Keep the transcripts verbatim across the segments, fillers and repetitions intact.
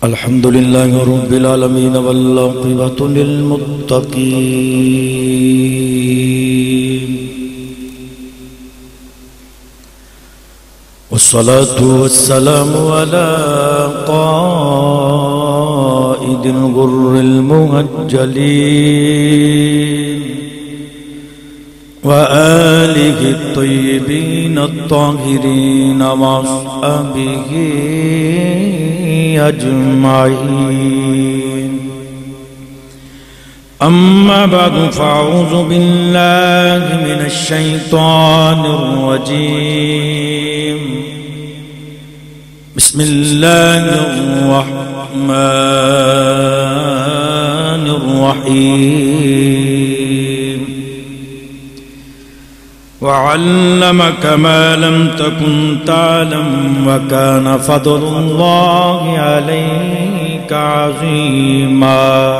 الحمد لله رب العالمين والعاقبة للمتقين والصلاة والسلام على قائد الغر المهجلين وآله الطيبين الطاهرين وأصحابه أجمعين. أما بعد فأعوذ بالله من الشيطان الرجيم. بسم الله الرحمن الرحيم. وعلمك ما لم تكن تعلم وكان فضل الله عليك عظيما.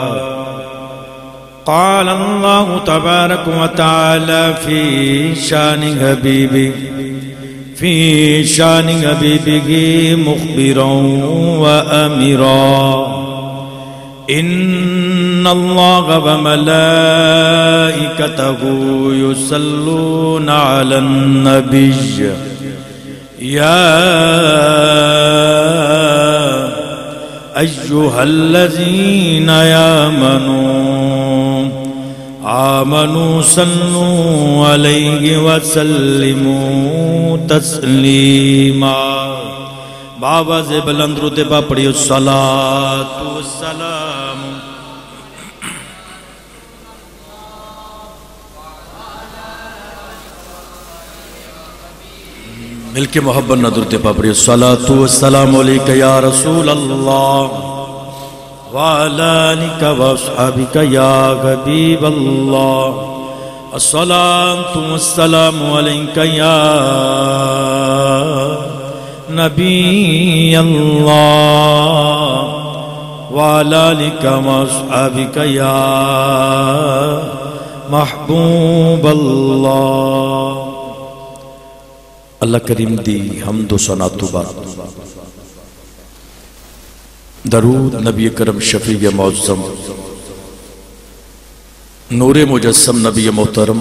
قال الله تبارك وتعالى في شان حبيبه في شان حبيبه مخبرا وأميرا إن الله وملائكته يصلون على النبي يا أيها الذين آمنوا آمنوا صلوا عليه وسلموا تسلیما. بابا سے بلند رتبہ پڑھیو الصلاۃ والسلام مل کے محبت نہ رتبہ پڑھیو الصلاۃ والسلام علیک یا رسول اللہ وعلی آلک واصحابک یا حبیب اللہ. الصلاۃ والسلام علیک یا نبی اللہ وعلی آلک واصحابک یا محبوب اللہ. اللہ کریم دی حمد و ثنا تو بعد درود نبی کرم شفیع معظم نور مجسم نبی محترم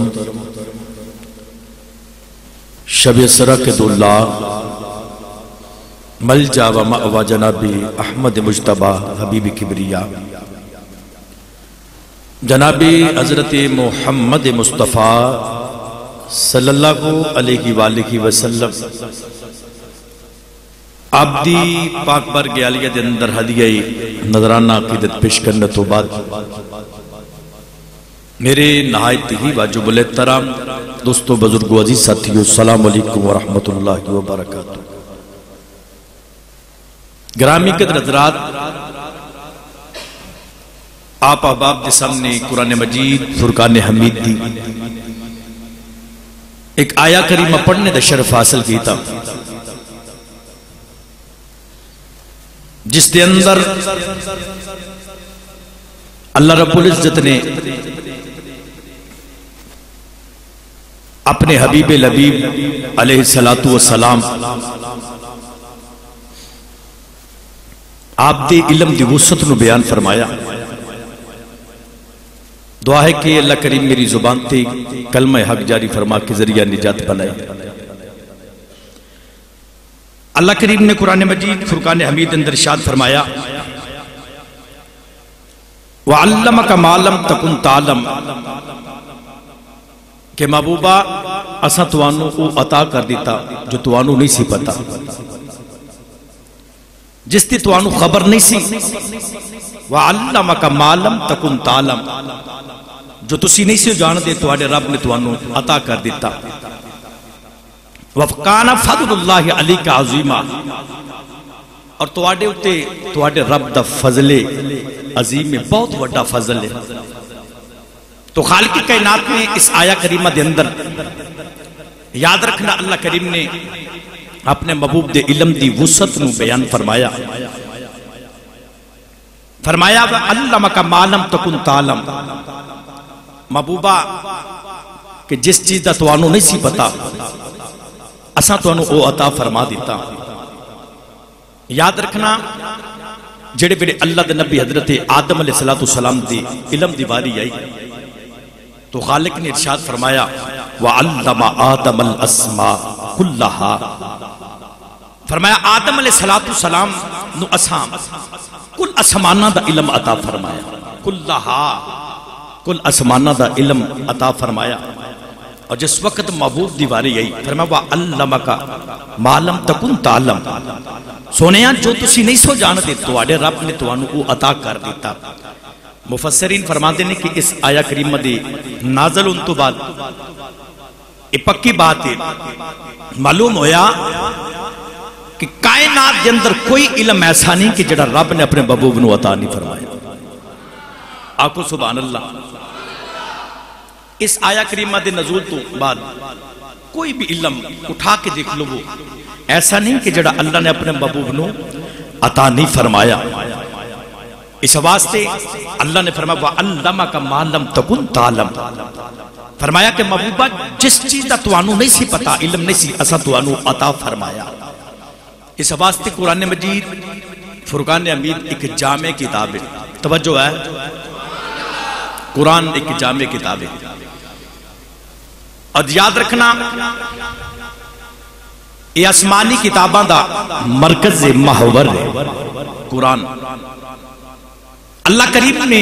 شب اسرا کے دلہ ملجا و مأوى جنابی احمد مجتبی حبیب کبریا جنابی حضرت محمد مصطفیٰ صلی اللہ علیہ وآلہ وسلم عبدی پاک برگ عالیہ دے اندر ہدیہ نظرانہ عقیدت پیش کرنے تو بعد میرے نہایت ہی واجب الاحترام دوستو بزرگو عزیز ساتھیو السلام علیکم ورحمت اللہ وبرکاتہ. گرامی قدر حضرات، آپ احباب کے سامنے قرآن مجید فرقان حمید دی ایک آیا کریمہ پڑھنے دا شرف حاصل کیتا جس دے اندر اللہ رب العزت نے اپنے حبیب لبیب علیہ السلام آپ دے علم دی وسعت نو بیان فرمایا. دعا ہے کہ اللہ کریم میری زبان تے کلمہ حق جاری فرما کے ذریعہ نجات بنائے. اللہ کریم نے قرآن مجید فرقان حمید اندر ارشاد فرمایا وَعَلَّمَكَ مَا لَمْ تَكُنْ تَعْلَمْ کہ محبوبہ اسا توانوں کو عطا کر دیتا جو توانوں نہیں سی پتا، جس تی توانوں خبر نہیں سی. وَعَلَّمَكَ مَا لَمْ تَكُنْ تَعْلَمْ جو تسی نہیں سی جان دے تو آڑے رب نے توانوں عطا کر دیتا. وَفْقَانَ فَضْلُ اللَّهِ عَلِيكَ عَظِيمًا اور تو آڑے ہوتے تو آڑے رب دا فضل عظیم میں بہت وڈا فضل ہے. تو خالق کائنات نے اس آیا کریمہ دے اندر یاد رکھنا اللہ کریم نے اپنے محبوب دے علم دی وسعت نو بیان فرمایا. فرمایا وَعَلَّمَكَ مَا لَمْ تَكُنْ تَعْلَمْ محبوبہ کہ جس چیز دا توانو نہیں سی پتا اساں توانو او عطا فرما دیتا. یاد رکھنا جڑے بڑے اللہ دے نبی حضرت آدم علیہ السلام دی علم دی باری آئی تو خالق نے ارشاد فرمایا وَعَلَّمَ آدَمَ الْأَسْمَاءَ كُلَّهَا فرمایا آدم علیہ السلام نو اسام کل اسمانہ دا علم عطا فرمایا کلہا کل اسمانہ دا علم عطا فرمایا اور جس وقت محبوب دیواری آئی فرمایا وَعَلَّمَكَ مَا لَمْ تَكُنْ تَعْلَمْ سونیاں جو تسی نہیں سو جانتے تو آڑے رب نے تو انہوں کو عطا کر دیتا مفسرین فرماتے ہیں کہ اس آیہ کریمہ دی نازل ان تو بعد یہ پکی بات ہے معلوم ہویا کہ کائنات کے اندر کوئی علم ایسا نہیں کہ جڑا رب نے اپنے محبوب نو عطا نہیں فرمایا آکو سبحان اللہ اس آیہ کریمہ دے نزول تو بعد کوئی بھی علم اٹھا کے دیکھ لو وہ ایسا نہیں کہ جڑا اللہ نے اپنے محبوب نو عطا نہیں فرمایا اس واسطے اللہ نے فرمایا وَعَلَّمَكَ مَا لَمْ تَكُنْ تَعْلَمْ فرمایا کہ محبوبہ جس چیز دا توانو نہیں سی پتا علم نہیں سی اسا توانو عطا فرمایا اس واسطے قرآن مجید فرقان حمید ایک جامع کتاب ہے توجہ ہے قرآن ایک جامع کتاب ہے اور یاد رکھنا یہ آسمانی کتاباں دا مرکز محور ہے قرآن اللہ کریم نے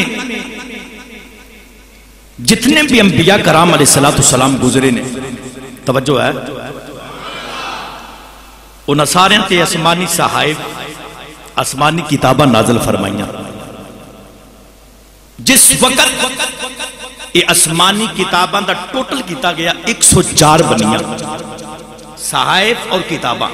جتنے بھی انبیاء کرام علیہ السلام گزرے نے توجہ ہے انہاں سارے تے آسمانی صحائف آسمانی کتاباں نازل فرمائیاں جس وقت یہ آسمانی کتاباں دا ٹوٹل کیتا گیا ایک سو چار بنیاں صحائف اور کتاباں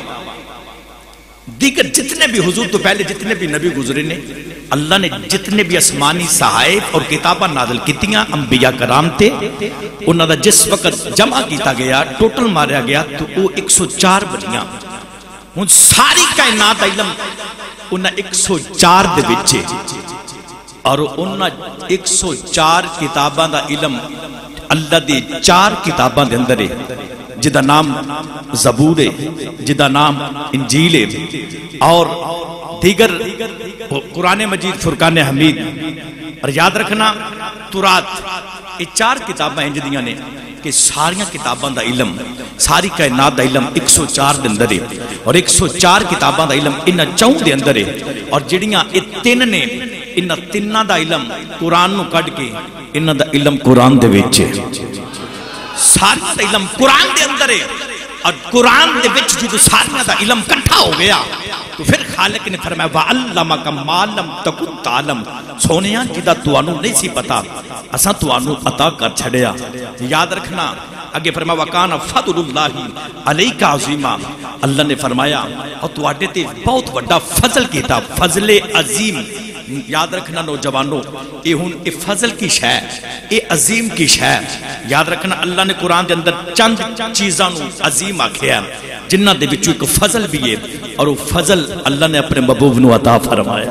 دیگر جتنے بھی حضور تو پہلے جتنے بھی نبی گزرے نے اللہ نے جتنے بھی آسمانی صحائف اور کتاباں نازل کیتیاں انبیاء کرام تھے انہاں دا جس وقت جمع کیتا گیا ٹوٹل ماریا گیا تو وہ ایک سو چار بنیاں ان ساری کائنات علم انہاں ایک سو چار دے بچے اور انہاں ایک سو چار کتاباں دا علم اللہ دی چار کتاباں دے اندر ہے جدا نام زبور ہے جدا نام انجیل ہے اور دیگر قرآن مجید فرقان حمید اور یاد رکھنا تورات یہ چار کتابیں ہیں جدیاں نے کہ ساریاں کتاباں دا علم ساری کائنات دا علم ایک سو چار دے اندر ہے اور ایک سو چار کتاباں دا علم انہاں چون دے اندر ہے اور جڑیاں یہ تین نے انہاں تیناں دا علم قرآن نو کٹ کے انہاں دا علم قرآن دے وچ ہے ساری دا علم قرآن دے اندر ہے اور قرآن دے وچ جو ساری دا علم کٹھا ہو گیا تو پھر خالق نے فرمایا وَعَلَّمَكَ مَا لَمْ تَكُنْ تَعْلَمْ سونیاں جدا توانو نہیں سی پتا اسا توانو عطا کر چھڑیا یاد رکھنا اگے فرمایا وَكَانَ فَضْلُ اللَّهِ عَلَيْكَ عَظِيمًا اللہ نے فرمایا اور تواڈے تے بہت بڑا فضل کیتا فضل عظیم یاد رکھنا نوجوانوں اے ہن اے فضل کی شے اے عظیم کی شے یاد رکھنا اللہ نے قرآن دے اندر چند چیزاں نو عظیم آکھیا جنہ دے وچوں ایک فضل بھی ہے اور وہ فضل اللہ نے اپنے محبوب نو عطا فرمایا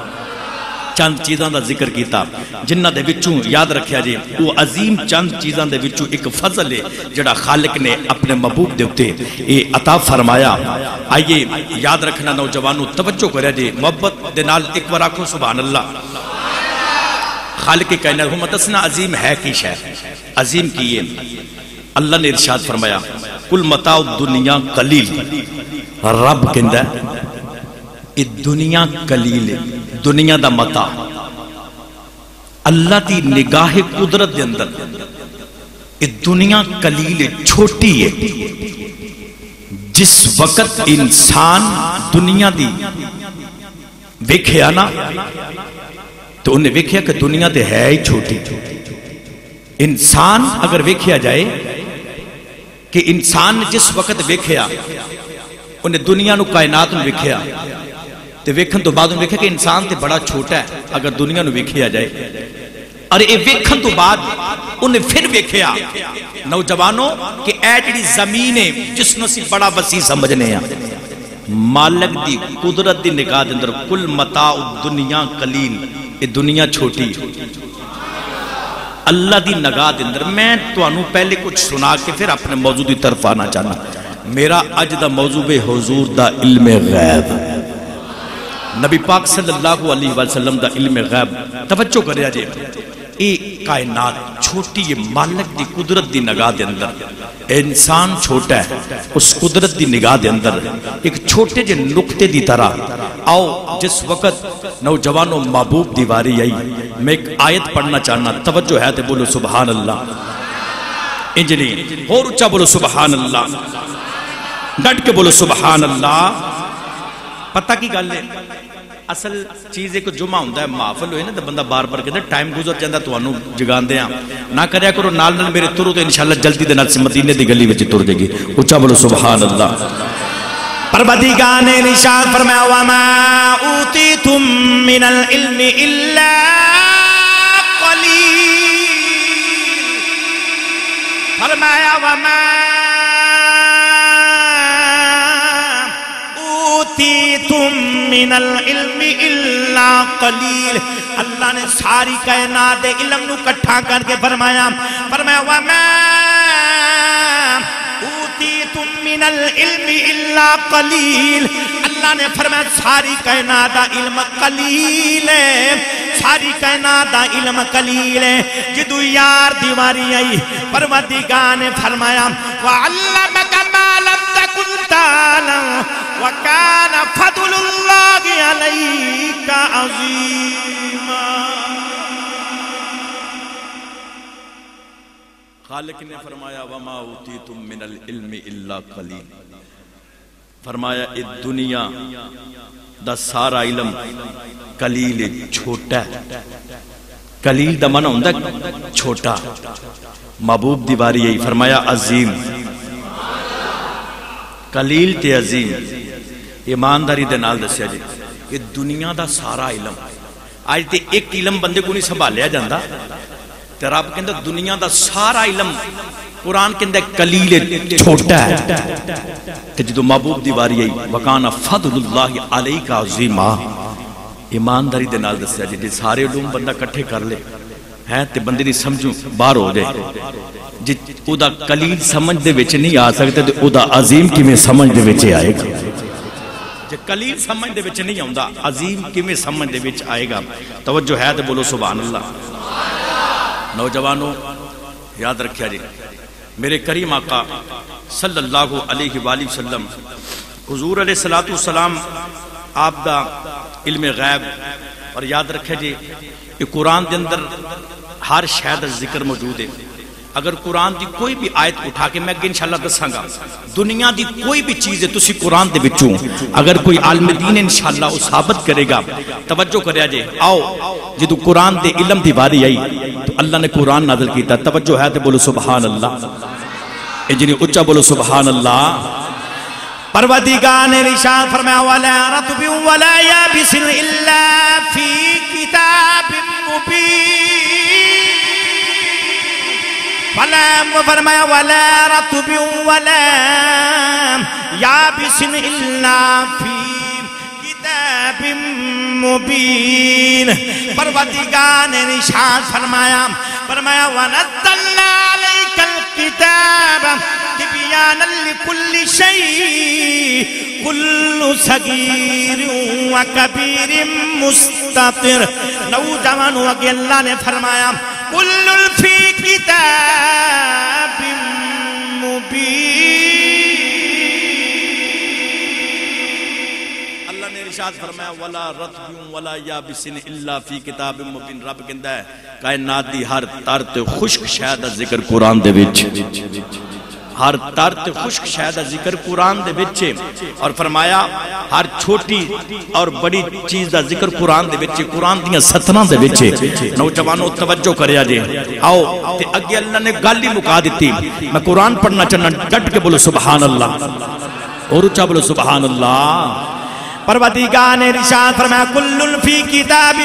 چند چیزاں دا ذکر کیتا جنہ دے وچوں یاد رکھیا جی وہ عظیم چند چیزاں دے وچوں ایک فضل ہے جڑا خالق نے اپنے محبوب دے اوتے اے عطا فرمایا آئیے یاد رکھنا نوجوانوں توجہ کریا جی محبت دے نال ایک بار آکھو سبحان اللہ خالق کائنات ہم دسنا عظیم ہے کی شے عظیم کی ہے اللہ نے ارشاد فرمایا کل متاع الدنیا قلیل رب کہندا ہے یہ دنیا قلیل ہے دنیا دا متاع اللہ دی نگاہ قدرت دے اندر یہ دنیا قلیل ہے چھوٹی ہے جس وقت انسان دنیا دی ویکھیا نا تو انہیں ویکھیا کہ دنیا دے ہے ہی چھوٹی انسان اگر ویکھیا جائے کہ انسان جس وقت ویکھیا انہیں دنیا نو کائنات نو ویکھیا تے ویکھن تو بعد ویکھیا کہ انسان تے بڑا چھوٹا ہے اگر دنیا نو ویکھیا جائے اور اے ویکھن تو بعد انہیں پھر ویکھیا نوجوانوں کہ اے جڑی زمین ہے جس نو سی بڑا وسیع سمجھنے ہیں مالک دی قدرت دی نگاہ دے اندر کل متاع الدنیا قلیل یہ دنیا چھوٹی اللہ دی نگاہ دے اندر میں تو انہوں پہلے کچھ سنا کے پھر اپنے موضوع دی طرف آنا چاہنا میرا اج دا موضوع بے حضور دا علم غیب نبی پاک صلی اللہ علیہ وسلم دا علم غیب توجہ کریا جے اے کائنات چھوٹی یہ مالک دی قدرت دی نگاہ دے اندر انسان چھوٹا ہے اس قدرت دی نگاہ دے اندر ایک چھوٹے جے نقطے دی طرح آؤ جس وقت نوجوانوں محبوب دیواری آئی میں ایک آیت پڑھنا چاہنا توجہ ہے تے بولو سبحان اللہ انجلی اور اچھا بولو سبحان اللہ ڈٹ کے بولو سبحان اللہ پتہ کی گل ہے اصل چیز ایک جمعہ ہوندہ ہے معافل ہوئے نا تو بندہ بار بار کہتا ہے ٹائم گزر جاندہ تو انہوں جگان دے ہیں نہ کریا کرو نال نال میرے ترو تو انشاءاللہ جلدی دے نال سے مدینے دی گلی وچ تر دے گی اچھا بولو سبحان اللہ پروردگار نے ارشاد فرمایا وما اوتیتم من العلم الا قلیل فرمایا وما اوتیتم من العلم الا قلیل اللہ نے ساری کائنات علم نو کٹھا کر کے فرمایا فرمایا وما اوتیتم من العلم الا قلیل اللہ نے فرمایا ساری کائنات علم قلیل ہے ساری کائنات علم قلیل ہے جدو یار دیواری آئی پروردگار نے فرمایا وَعَلَّمَكَ مَا لَمْ تَكُنْ تَعْلَمُ وَكَانَ فَضْلُ اللَّهِ عَلَيْكَ عَظِيمًا خالق نے فرمایا وَمَا أُوتِيتُم مِّنَ الْعِلْمِ إِلَّا قَلِيلٌ فرمایا اس دنیا دا سارا علم قلیل چھوٹا ہے قلیل دا منع ہوندہ چھوٹا محبوب دیواری ہے فرمایا عظیم قلیل تے عظیم ایمانداری دے نال دسیا جی یہ دنیا دا سارا علم آج تے ایک علم بندے کو نہیں سنبھالیا جاندہ تے رب کہندہ دنیا دا سارا علم قرآن کہندہ قلیل چھوٹا ہے تے جدو محبوب دیواری ہے وَقَانَ فَضْلُ اللَّهِ عَلَيْكَ عَظِيمًا ایمانداری دے نال دسیا جی سارے علوم بندہ کٹھے کر لے ہیں تے بندے نہیں سمجھوں باہر ہو جائے جی او دا قلیل سمجھ دے وچ نہیں آ سکتے تے او دا عظیم کی میں سمجھ دے وچ آئے گا جی قلیل سمجھ دے وچ نہیں آؤں دا عظیم کی میں سمجھ دے وچ آئے گا توجہ ہے تے بولو سبحان اللہ نوجوانوں یاد رکھیا جی میرے کریم آقا صلی اللہ علیہ وآلہ وسلم حضور علیہ السلام آپ دا علم غیب اور یاد رکھے جی کہ قرآن دے اندر ہر شاید ذکر موجود ہے اگر قرآن دی کوئی بھی آیت اٹھا کے میں انشاءاللہ دساں گا دنیا دی کوئی بھی چیز ہے تسی قرآن دے بچوں اگر کوئی عالم دین انشاءاللہ وہ ثابت کرے گا توجہ کریا جے آؤ جدو قرآن دے علم دی باری آئی تو اللہ نے قرآن نازل کیتا توجہ ہے تے بولو سبحان اللہ اجنی اچھا بولو سبحان اللہ پروردگار نے ارشاد فرمایا وَلَا رَطْبٍ وَلَا يَابِسٍ إِلَّا فِي كِتَابٍ مُبِينٍ فرمایا وَلَا رَطْبٍ وَلَا يَابِسٍ إِلَّا فِي كِتَابٍ مُبِينٍ پروردگار نے ارشاد فرمایا فرمایا وَنَزَّلْنَا عَلَيْكَ الْكِتَابَ تِبْيَانًا لِكُلِّ شَيْءٍ كُلُّ صَغِيرٍ وَكَبِيرٍ مُسْتَطِرٍ نوجوانوں اگے اللہ نے فرمایا كُلٌّ فِي كِتَابٍ مُبِينٍ اللہ نے ارشاد فرمایا وَلَا رَطْبٍ وَلَا يَابِسٍ إِلَّا فِي كِتَابٍ مُبِينٍ رب کہندا ہے کائنات دی ہر تر تے خشک شے دا ذکر قرآن دے وچ ہر تر تے خشک شے دا ذکر قرآن دے وچ اور فرمایا ہر چھوٹی اور بڑی چیز دا ذکر قرآن دے وچ قرآن دیاں ستراں دے وچ نوجوانوں توجہ کریا جے آؤ تے اگے اللہ نے گل ہی مکا دتی میں قرآن پڑھنا چاہنا ڈٹ کے بولو سبحان اللہ اور اچھا بولو سبحان اللہ پروردگار نے ارشاد فرمایا کل فی کتاب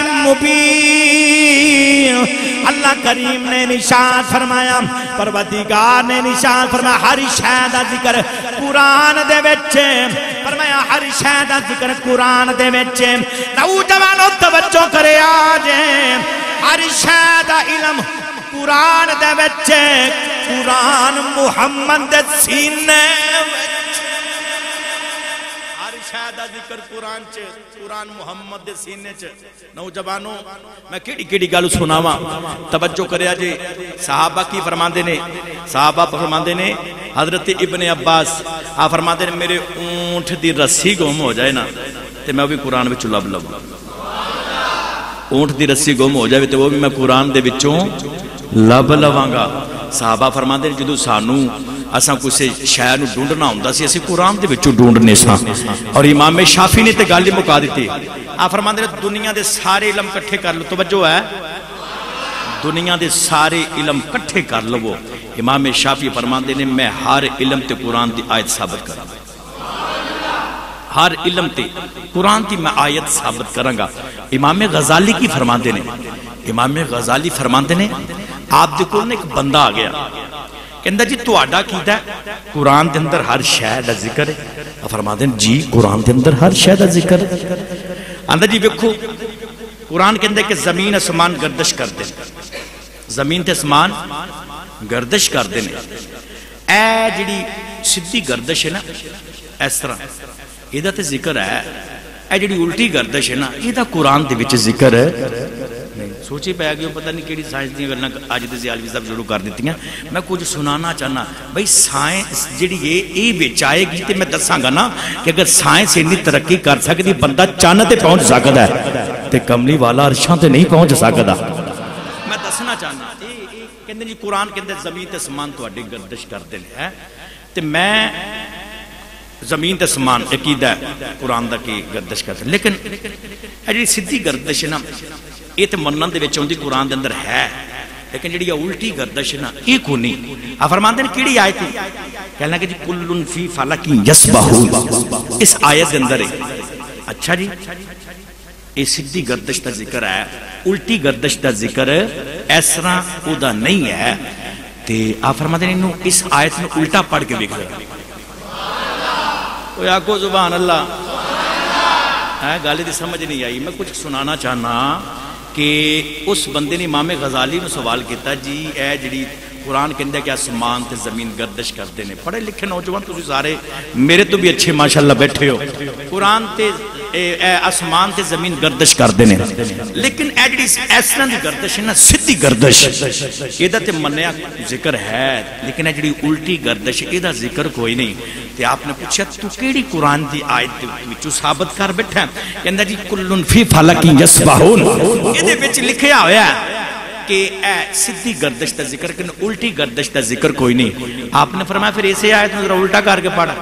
مبین اللہ کریم نے ارشاد فرمایا پروردگار نے ارشاد فرمایا ہر شے دا ذکر قرآن دے وچ فرمایا ہر شے دا ذکر قرآن دے وچ نوجوانوں توجہ کرے آج ہر شے دا علم قرآن دے وچ قرآن محمد دے سینے شاہ دا ذکر قرآن چ قرآن محمد دے سینے چ نوجوانوں میں کیڑی کیڑی گل سناواں توجہ کریا جی صحابہ کی فرماندے نے صحابہ فرماندے نے حضرت ابن عباس آ فرماندے نے میرے اونٹ دی رسی گم ہو جائے نا تے میں بھی قرآن وچ لب لواں اونٹ دی رسی گم ہو جائے تو وہ بھی میں قرآن دے وچوں لب لواں گا صحابہ فرماندے نے جدوں سانو اساں کسے شے نو ڈھونڈنا ہوندا سی اسی قرآن دے وچوں ڈھونڈنے ساں اور امام شافعی نے تے گل ہی مکا دتی آ فرماندے نے دنیا دے سارے علم کٹھے کر لو توجہ ہے دنیا دے سارے علم کٹھے کر لو امام شافعی فرماندے نے میں ہر علم تے قرآن دی آیت ثابت کراں ہر علم تے قرآن کی میں آیت ثابت کروں گا امام غزالی کی فرماندے نے امام غزالی فرماندے نے آپ دیکھو نے ایک بندہ آ گیا کہندہ جی تو آڈا کیتا ہے قرآن دے اندر ہر شے دا ذکر ہے فرماندے نے جی قرآن دے اندر ہر شے دا ذکر ہے اندر جی ویکھو قرآن کے اندر کہ زمین اسمان گردش کر دیں زمین تے اسمان گردش کر دیں اے جڑی سیدھی گردش ہے نا اس طرح یہ تے ذکر ہے اے جڑی الٹی گردش ہے نا یہ قرآن دے وچ ذکر ہے سوچی پہ گیا پتہ نہیں کیڑی سائنس دی ورنہ آج تے زیالوی صاحب شروع کر دیتی ہیں میں کچھ سنانا چاہنا بھئی سائنس جڑی یہ اے وچ آئے گی تے میں دساں گا نا کہ اگر سائنس اتنی ترقی کر سکتی بندہ چاند تے پہنچ سکتا ہے تے کملی والا عرشاں تے نہیں پہنچ سکتا میں دسنا چاہنا کہندے جی قرآن کے اندر زمین تے اسمان تواڈی گردش کردے ہیں تے میں زمین تے اسمان عقیدہ ہے قرآن دا کی گردش کرتے ہیں لیکن یہ سیدھی گردش ہے نا یہ تے منن دے وچ اوندی قرآن دے اندر ہے لیکن جڑی الٹی گردش ہے نا یہ کو نہیں آ فرماندے نے کیڑی آیت ہے کہنا کہ جی کل فی فلک یسبحون اس آیت دے اندر ہے اچھا جی یہ سیدھی گردش دا ذکر ہے الٹی گردش دا ذکر اس طرح او دا نہیں ہے تے آ فرماندے نے انہوں اس آیت نو الٹا پڑھ کے دیکھ رہا کوئی آکو زبان اللہ گالی دی سمجھ نہیں آئی میں کچھ سنانا چاہنا کہ اس بندے نے امام غزالی نے سوال کیتا جی اے جڑی قرآن کے اندر کیا اسمان تے زمین گردش کرتے ہیں پڑھے لکھے نوجوان تسی سارے میرے تو بھی اچھے ماشاءاللہ بیٹھے ہو قرآن تے اسمان تے زمین گردش کرتے ہیں لیکن اے جڑی اس طرح دی گردش ہے نا سیدھی گردش یہ تے منیا ذکر ہے لیکن اے جڑی الٹی گردش یہ دا ذکر کوئی نہیں تے آپ نے پوچھا تو کیڑی قرآن دی آیت وچوں ثابت کر بیٹھا کہندا جی کل فی فلک یسبحون یہ دے وچ لکھیا ہویا ہے کہ اے سیدھی گردش دا ذکر کہ الٹی گردش دا ذکر کوئی نہیں آپ نے فرمایا پھر اسے آیت میں ذرا الٹا کر کے پڑھا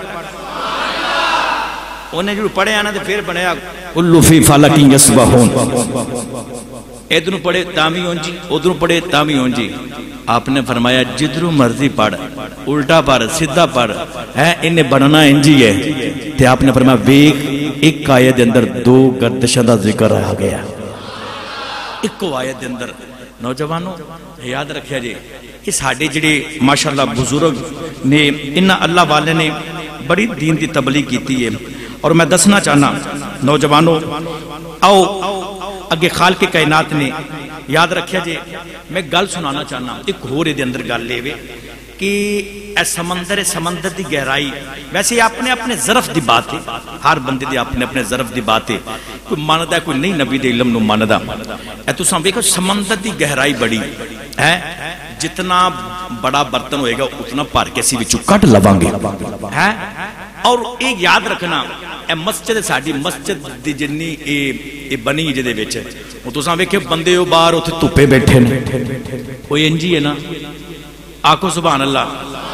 انہیں جو پڑھے آنا تو پھر بنایا کل فی فلک یسبحون ادھروں پڑھے تامی ہوں جی ادھروں پڑھے تامی ہوں جی آپ نے فرمایا جدھروں مرضی پڑھ الٹا پڑھ سیدھا پڑھ ہے انہیں بننا انجی ہے تے آپ نے فرمایا ویک ایک آیت اندر دو گردشوں دا ذکر آ گیا ایک آیت اندر نوجوانوں یاد رکھیا جی کہ ساڑھے جڑے ماشاءاللہ بزرگ نے انہا اللہ والے نے بڑی دین دی تبلیغ کیتی ہے اور میں دسنا چاہنا نوجوانوں آؤ اگے خالق کائنات نے یاد رکھیا جی میں گل سنانا چاہنا ایک ہو رہے دے اندر گل لے وے کہ اے سمندر سمندر دی گہرائی ویسے اپنے اپنے ظرف دی بات ہے ہر بندے دی اپنے اپنے ظرف دی بات ہے کوئی ماندہ ہے کوئی نہیں نبی دے علم نو ماندہ اے تو سامنے کہ سمندر دی گہرائی بڑی ہے جتنا بڑا برتن ہوئے گا اتنا پار کیسی وچو کٹ لوانگے ہے اور ایک یاد رکھنا اے مسجد ساڑی مسجد دی جنی اے بنی جدے بیچے وہ تو سامنے کہ بندے ہو باہر ہوتے توپے بیٹھے نے کوئی انجی ہے نا آکو سبحان اللہ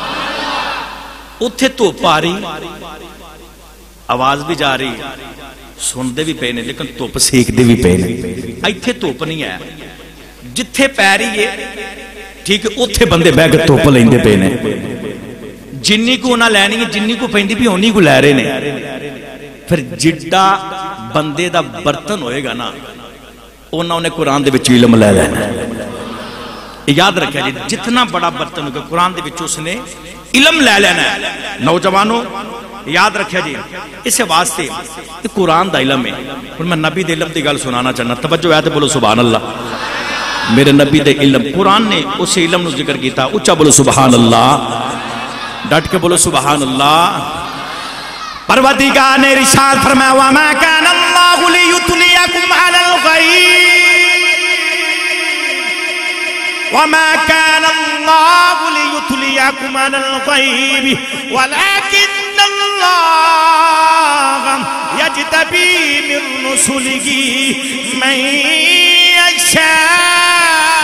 اتھے توپ آ رہی آواز بھی جا رہی سن دے بھی پینے لیکن توپ سیکھ دے بھی پینے ایتھے توپ نہیں ہے جتھے پیری ہے ٹھیک ہے اتھے بندے بیگ توپ لیں دے پینے جنی کو نہ لینی ہے جنی کو پہندی بھی ہونی کو لے رہے نے پھر جڈا بندے دا برتن ہوئے گا نا انہوں نے قرآن دے بچو علم لے لینا یاد رکھا جی جتنا بڑا برتن ہوگا قرآن دے بچو اس نے علم لے لینا ہے نوجوانوں یاد رکھا جی اسے واسطے یہ قرآن دا علم ہے اور میں نبی دے علم دی گل سنانا چاہنا توجہ ہے تو بولو سبحان اللہ میرے نبی دے علم قرآن نے اسے علم نو ذکر کیتا اچھا بولو سبحان اللہ ڈٹ کے بولو سبحان اللہ پروردگار نے ارشاد فرمایا وَمَا كَانَ اللَّهُ لِيُطْلِعَكُمْ عَلَى الْغَيْبِ وَمَا كَانَ اللَّهُ لِيُطْلِعَكُمْ عَلَى الْغَيْبِ وَلَكِنَّ اللَّهَ يَجْتَبِي مِن رُّسُلِهِ مَن يَشَاءُ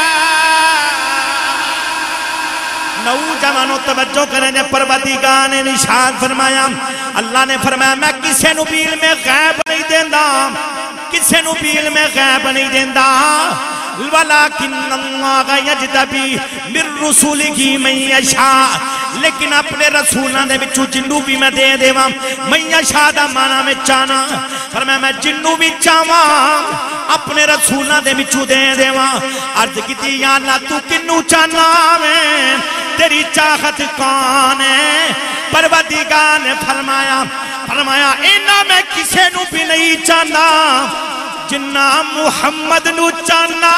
نوجوانوں توجہ کریں جے پروردگار نے ارشاد فرمایا اللہ نے فرمایا میں کسے نو بھی علم غیب نہیں دیندا کسے نو بھی علم غیب نہیں دیندا وَلَكِنَّ اللَّهَ يَجْتَبِي مِن رُّسُلِهِ مَن يَشَاءُ لیکن اپنے رسولوں نے بچو جنو بھی میں دے دیواں من یشاء دا مانا میں چانا فرمایا میں جنو بھی چاواں اپنے رسولوں نے بچو دے دیواں عرض کیتی یا اللہ تو کنو چانا میں تیری چاہت کون ہے پروردگار نے فرمایا فرمایا اینا میں کسے نو بھی نہیں چانا جنہ محمد نو چانا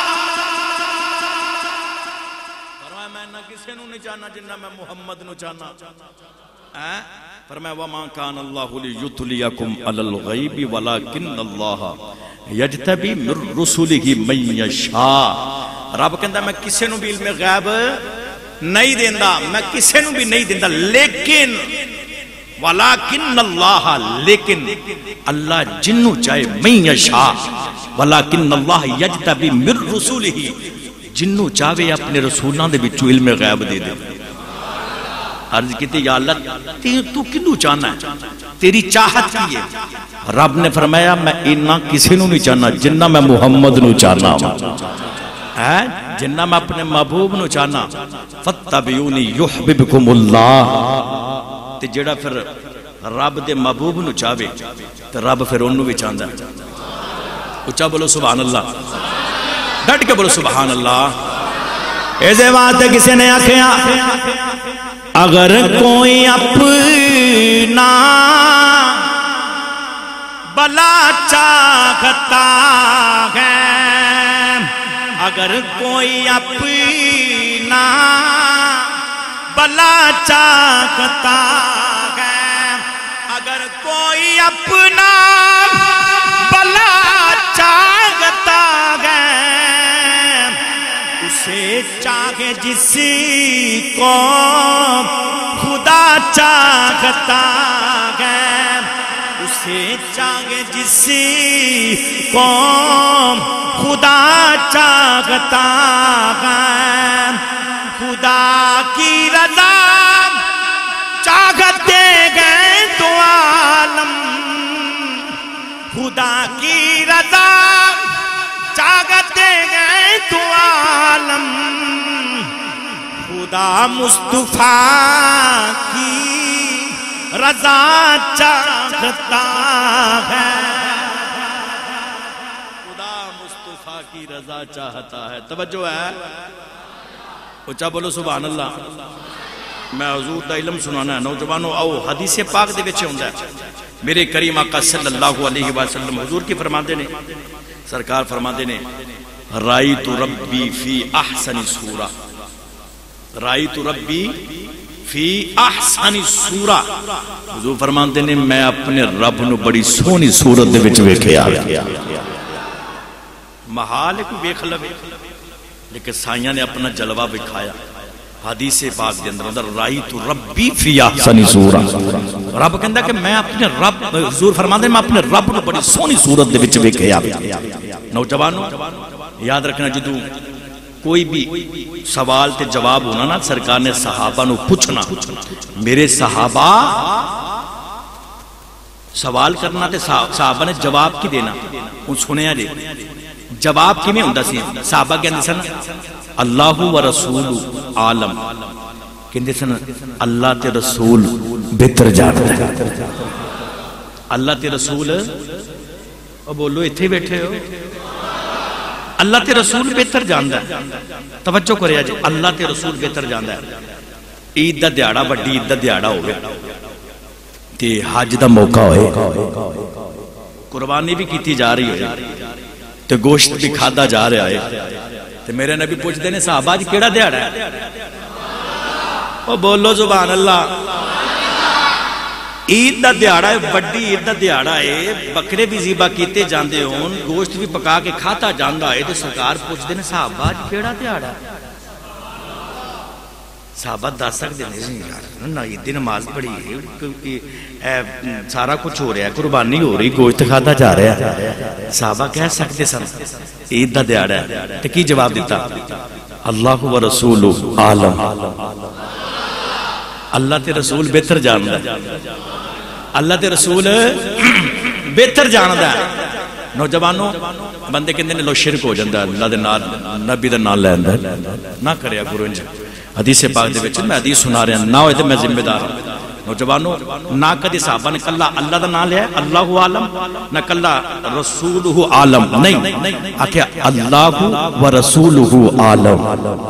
فرمایا میں نہ کسے نو نہیں چانا جنہ میں محمد نو چانا فرمایا وَمَا كَانَ اللَّهُ لِيُطْلِعَكُمْ عَلَى الْغَيْبِ وَلَكِنَّ اللَّهَ يَجْتَبِي مِن رُّسُلِهِ مَن يَشَاءُ رب کہندا میں کسے نو بھی علم غیب نہیں دیندا میں کسے نو بھی نہیں دیندا لیکن وَلَكِنَّ اللَّهَ لیکن اللہ جنو چاہے مَن يَشَاءُ وَلَكِنَّ اللَّهَ يَجْتَبِي مِن رُّسُلِهِ جنو چاہے اپنے رسولوں دے بچو علم غیب دے دے عرض کہتے یا اللہ تو کنو چاہنا ہے تیری چاہت کی ہے رب نے فرمایا میں اینا کسی نو نہیں چاہنا جنہ میں محمد نو چاہنا جنہ میں اپنے محبوب نو چاہنا فَاتَّبِعُونِي يُحْبِبْكُمُ اللَّهُ تے جڑا پھر رب دے محبوب نو چاہے تے رب پھر انہوں بھی چاہتا ہے اچھا بولو سبحان اللہ ڈٹ کے بولو سبحان اللہ ایسے بات ہے کسی نے آکھیا اگر کوئی اپنا بلا چاہتا ہے اگر کوئی اپنا بلا چاہتا ہے اگر کوئی اپنا بلا چاہتا ہے اسے چاہے جس کو خدا چاہتا ہے اسے چاہے جس کو خدا چاہتا ہے خدا کی رضا چاہتے گئے تو عالم خدا کی رضا چاہتے گئے تو عالم خدا مصطفیٰ کی رضا چاہتا ہے خدا مصطفیٰ کی رضا چاہتا ہے توجہ ہے اچھا بولو سبحان اللہ میں حضور دا علم سنانا ہے نوجوانوں آؤ حدیث پاک دے بچے ہوں ہے میرے کریم آقا صلی اللہ علیہ وسلم حضور کی فرماندے نے سرکار فرماندے نے رائیت ربی فی احسن سورہ رائیت ربی فی احسن سورہ حضور فرماندے نے میں اپنے رب نو بڑی سونی صورت دے بچ ویکھے آیا محال ہے کوئی ویکھ لوے لیکن سائیاں نے اپنا جلوہ بکھایا حدیث پاک دے اندر اندر رائیت ربی فی احسن سورہ رب کہندا کہ میں اپنے رب حضور فرماندے میں اپنے رب نو بڑی سونی صورت دے وچ ویکھیا نوجوانوں یاد رکھنا جدوں کوئی بھی سوال تے جواب ہونا نا سرکار نے صحابہ نو پوچھنا میرے صحابہ سوال کرنا تے صحابہ نے جواب کی دینا ان سنیا جے جواب کی میں ہوندہ سی صحابہ کے اندر سن اللہ و رسول عالم کہندے سن اللہ تے رسول بہتر جانتا ہے اللہ تے رسول او بولو اتھے بیٹھے ہو اللہ تے رسول بہتر جانتا ہے توجہ کرے آجے اللہ تے رسول بہتر جانتا ہے عید دا دیاڑا بڑی عید دا دیاڑا ہوئے تے حج دا موقع ہوئے قربانی بھی کیتی جا رہی ہے تے گوشت بھی کھادا جا رہا ہے تے میرے نبی پوچھ دینے صحابہ جی کیڑا دیاڑا ہے او بولو سبحان اللہ عید دا دیہڑا ہے، بڑی عید دا دیہڑا ہے، بکرے بھی ذبح کیتے جاندے ہون، گوشت بھی پکا کے کھاتا جاندا ہے، تے سرکار پوچھدے نے صحابہ اج کیڑا دیہڑا؟ صحابہ دس سکدے نے نا عید دی نماز پڑھی ہے، سارا کچھ ہو رہا ہے، قربانی ہو رہی، گوشت کھادا جا رہا ہے، صحابہ کہہ سکتے سن عید دا دیہڑا ہے، تے کی جواب دیتا؟ اللہ و رسول عالم، اللہ تے رسول بہتر جاندا ہے، اللہ تے رسول بہتر جاندا ہے۔ نوجوانوں بندے کہندے نے لو شرک ہو جاندا ہے، اللہ دے نال نبی دا نام لیندا ہے، نہ کریا کرو انج۔ حدیث پاک دے وچ میں حدیث سنا رہا نہ ہوئے تے میں ذمہ دار ہوں۔ نوجوانوں نہ کدی صحابہ نے کلا اللہ دا نام لیا اللہ عالم، نہ کلا رسولہ عالم، نہیں آکھیا اللہ و رسولہ عالم،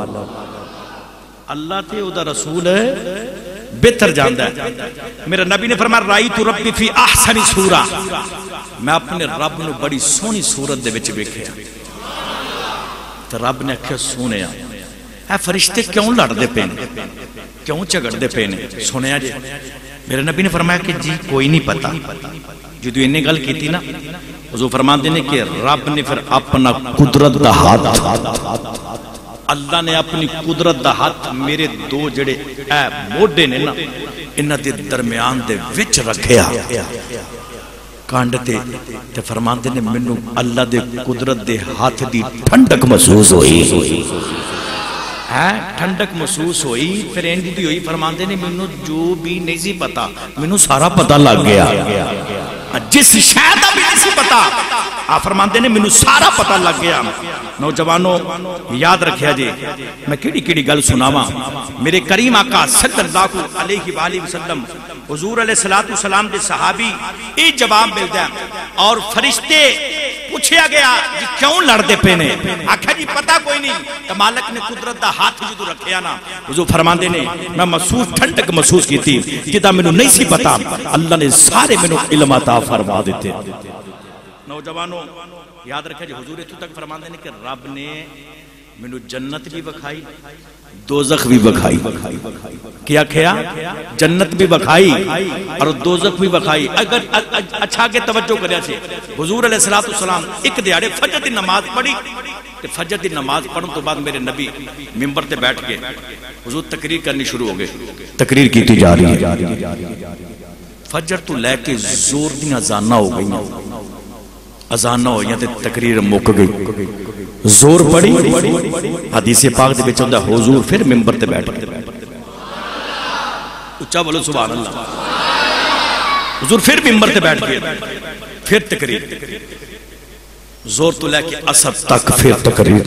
اللہ تے او دا رسول بہتر جاندا ہے۔ میرا نبی نے فرمایا رائیت ربی فی احسن صورہ، میں اپنے رب نو بڑی سونی صورت دے وچ ویکھیا، تے رب نے آکھیا سونیا اے فرشتے کیوں لڑ دے پے نے، کیوں جھگڑ دے پے نے؟ سنیا جی میرے نبی نے فرمایا کہ جی کوئی نہیں پتا۔ جدو انہیں گل کی تھی نا حضور فرماندے نے کہ رب نے پھر اپنا قدرت دا ہاتھ، اللہ نے اپنی قدرت دا ہاتھ میرے دو جڑے اے موڈے نے نا انہاں دے درمیان دے وچ رکھیا کانڈ تے تے فرماندے نے منو اللہ دے قدرت دے ہاتھ دی ٹھنڈک محسوس ہوئی، ٹھنڈک محسوس ہوئی، پھر اینڈی دی ہوئی، فرماندے نے منو جو بھی نہیں سی پتا منو سارا پتا لگ گیا، جس شاید بھی نہیں سی پتا آپ فرماندے نے منو سارا پتا لگ گیا۔ نوجوانوں یاد رکھیا جی میں کیڑی کیڑی گل سناواں، میرے کریم آقا صلی اللہ علیہ وآلہ وسلم حضور علیہ السلام دے صحابی یہ جواب ملتا ہے اور فرشتے پوچھیا گیا جی کیوں لڑ دے پینے؟ آکھا جی پتا کوئی نہیں، تو مالک نے قدرت دا ہاتھ جدو رکھیا نا حضور فرماندے نے میں محسوس ٹھنڈک محسوس کی تھی جدا میں نہیں سی پتا، اللہ نے سارے میں علم عطا فرما دیتے۔ نوجوانوں یاد رکھے جی حضور اتو تک فرماندے نے کہ رب نے میں جنت بھی بکھائی دوزخ بھی بکھائی، کیا کھیا؟ جنت بھی بکھائی اور دوزخ بھی بکھائی۔ اگر اچھا کے توجہ کریا سے حضور علیہ السلام ایک دیاڑے فجر دی نماز پڑھی، فجر دی نماز پڑھن تو بعد میرے نبی ممبر تے بیٹھ کے حضور تقریر کرنی شروع ہو گئے، تقریر کیتی جا رہی ہے، فجر تو لے کے زور دی اذاناں ہو گئی، اذاناں ہوئیں تے تقریر مک گئی، زور پڑی حدیث پاک دے وچ ہوندا حضور پھر ممبر تے بیٹھ کے اچھا بولو سبحان اللہ، حضور پھر ممبر تے بیٹھ کے پھر تقریر، زور تو لے کے عصر تک پھر تقریر،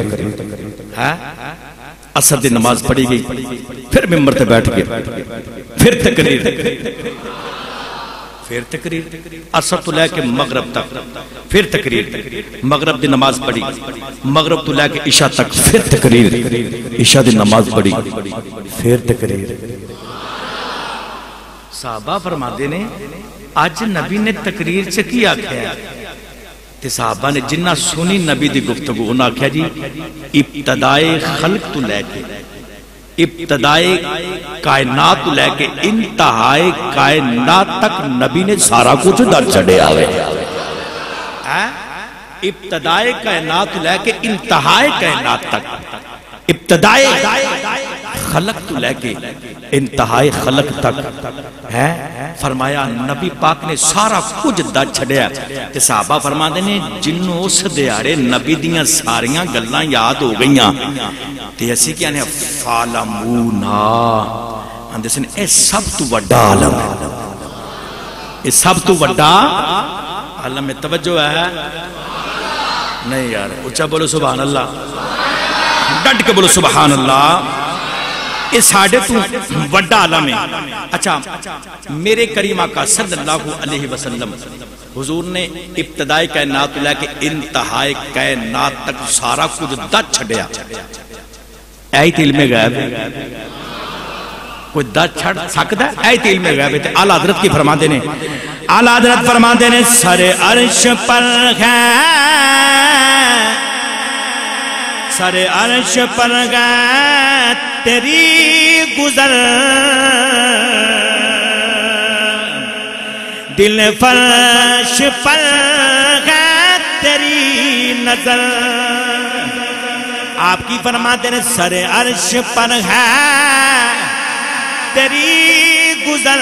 عصر دی نماز پڑھی گئی، پھر ممبر تے بیٹھ کے پھر تقریر، پھر تقریر، عصر تو لے کے مغرب تک پھر تقریر، مغرب دی نماز پڑھی، مغرب تو لے کے عشاء تک پھر تقریر، عشاء دی نماز پڑھی پھر تقریر۔ صحابہ فرماتے نے آج نبی نے تقریر سے کیا کیا؟ تے صحابہ نے جنہ سنی نبی دی گفتگو انہاں کیا جی ابتدائے خلق تو لے کے ابتدائے کائنات لے کے انتہائی کائنات تک نبی نے سارا کچھ در چڑھے آوے، ابتدائے کائنات لے کے انتہائی کائنات تک، ابتدائے خلق تو لے کے انتہائی خلق تک ہے فرمایا نبی پاک نے سارا کچھ در چھڑیا۔ تے صحابہ فرماتے نے جنہوں اس دیارے نبی دیاں ساریاں گلنا یاد ہو گئیاں تے ایسی کیا نے فالمونا اندھے سن اے سب تو وڈا عالم ہے، اے سب تو وڈا عالم میں توجہ ہے نہیں یار اچھا بولو سبحان اللہ، ڈٹ کے بولو سبحان اللہ، یہ ساڑھے تو وڈا عالم ہے۔ اچھا میرے کریم آقا صلی اللہ علیہ وسلم حضور نے ابتدائی کائنات لے کے انتہائی کائنات تک سارا کچھ دت چھڑیا، ایت علم غیب کوئی دت چھڑ سکتا ہے؟ ایت علم غیب ہے۔ اعلیٰ حضرت کی فرما دینے اعلیٰ حضرت فرما دینے سر عرش پر ہے، سر عرش پر گئے تیری گزر، دل فرش پر ہے تیری نظر. آپ کی فرماتے ہیں سر عرش پر ہے تیری گزر.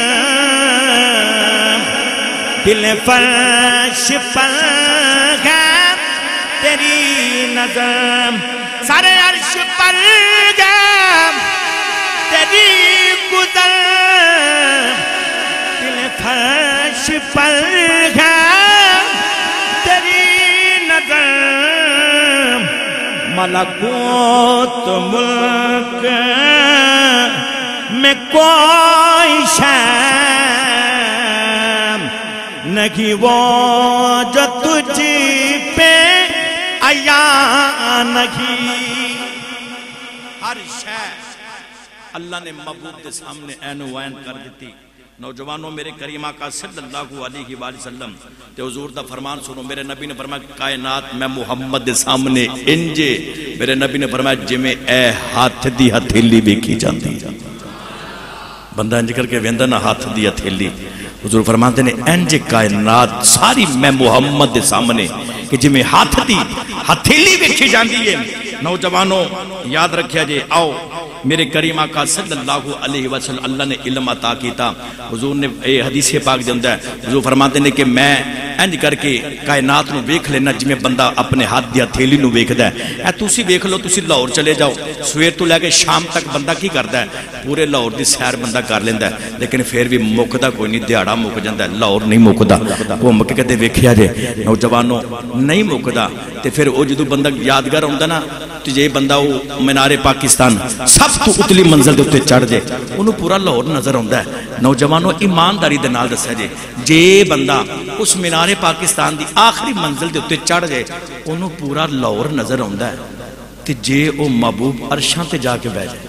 دل فرش پر ہے تیری نظر. سر عرش پر ہے تیری گزر. دل فرش پر ہے تیری نظر. ملکوت ملک میں کوئی شے نہیں وہ جو تجھ پہ آیا نہیں. ہر شے اللہ نے محبوب کے سامنے عین و عین کر دیتی. نوجوانوں میرے کریم آقا صلی اللہ علیہ وآلہ وسلم تے حضور دا فرمان سنو. میرے نبی نے فرمایا کائنات میں محمد دے سامنے انجے. میرے نبی نے فرمایا جی میں اے ہاتھ دی ہتھیلی ویکھی جاندی. بندہ انج کر کے ویندا نا ہاتھ دی ہتھیلی. حضور فرماتے نے انج کائنات ساری میں محمد دے سامنے کہ جی میں ہاتھ دی ہتھیلی ویکھی جاندی ہے. نوجوانوں یاد رکھیا جے. آؤ میرے کریم آقا صلی اللہ علیہ وسلم اللہ نے علم عطا کیتا. حضور نے اے حدیث پاک جندہ ہے. حضور فرماتے ہیں کہ میں انج کر کے کائنات نو ویکھ لینا جی میں بندہ اپنے ہاتھ دیا تھیلی نو ویکھ دا ہے. اے تُسی ویکھ لو تُسی لاہور چلے جاؤ سویر تو لے کے شام تک بندہ کی کردا ہے پورے لاہور دی سیر بندہ کر لیندا ہے. لیکن پھر بھی مکدا کوئی نہیں. دیہڑا مک جاندا ہے لاہور نہیں مکدا. وہ مک کے ویکھیا جے نوجوانوں نہیں مکدا. تے پھر او جدوں بندہ یادگار ہوندا نا تو جے بندہ وہ مینار پاکستان سب تو اتلی منزل دے اتے چڑھ جے انہوں پورا لاہور نظر آتا ہے. نوجوانوں ایمانداری دے نال دسیا جے جے بندہ اس مینار پاکستان دی آخری منزل دے اتے چڑھ جے انہوں پورا لاہور نظر آتا ہے. تے جے او محبوب عرشاں تے جا کے بہ جائے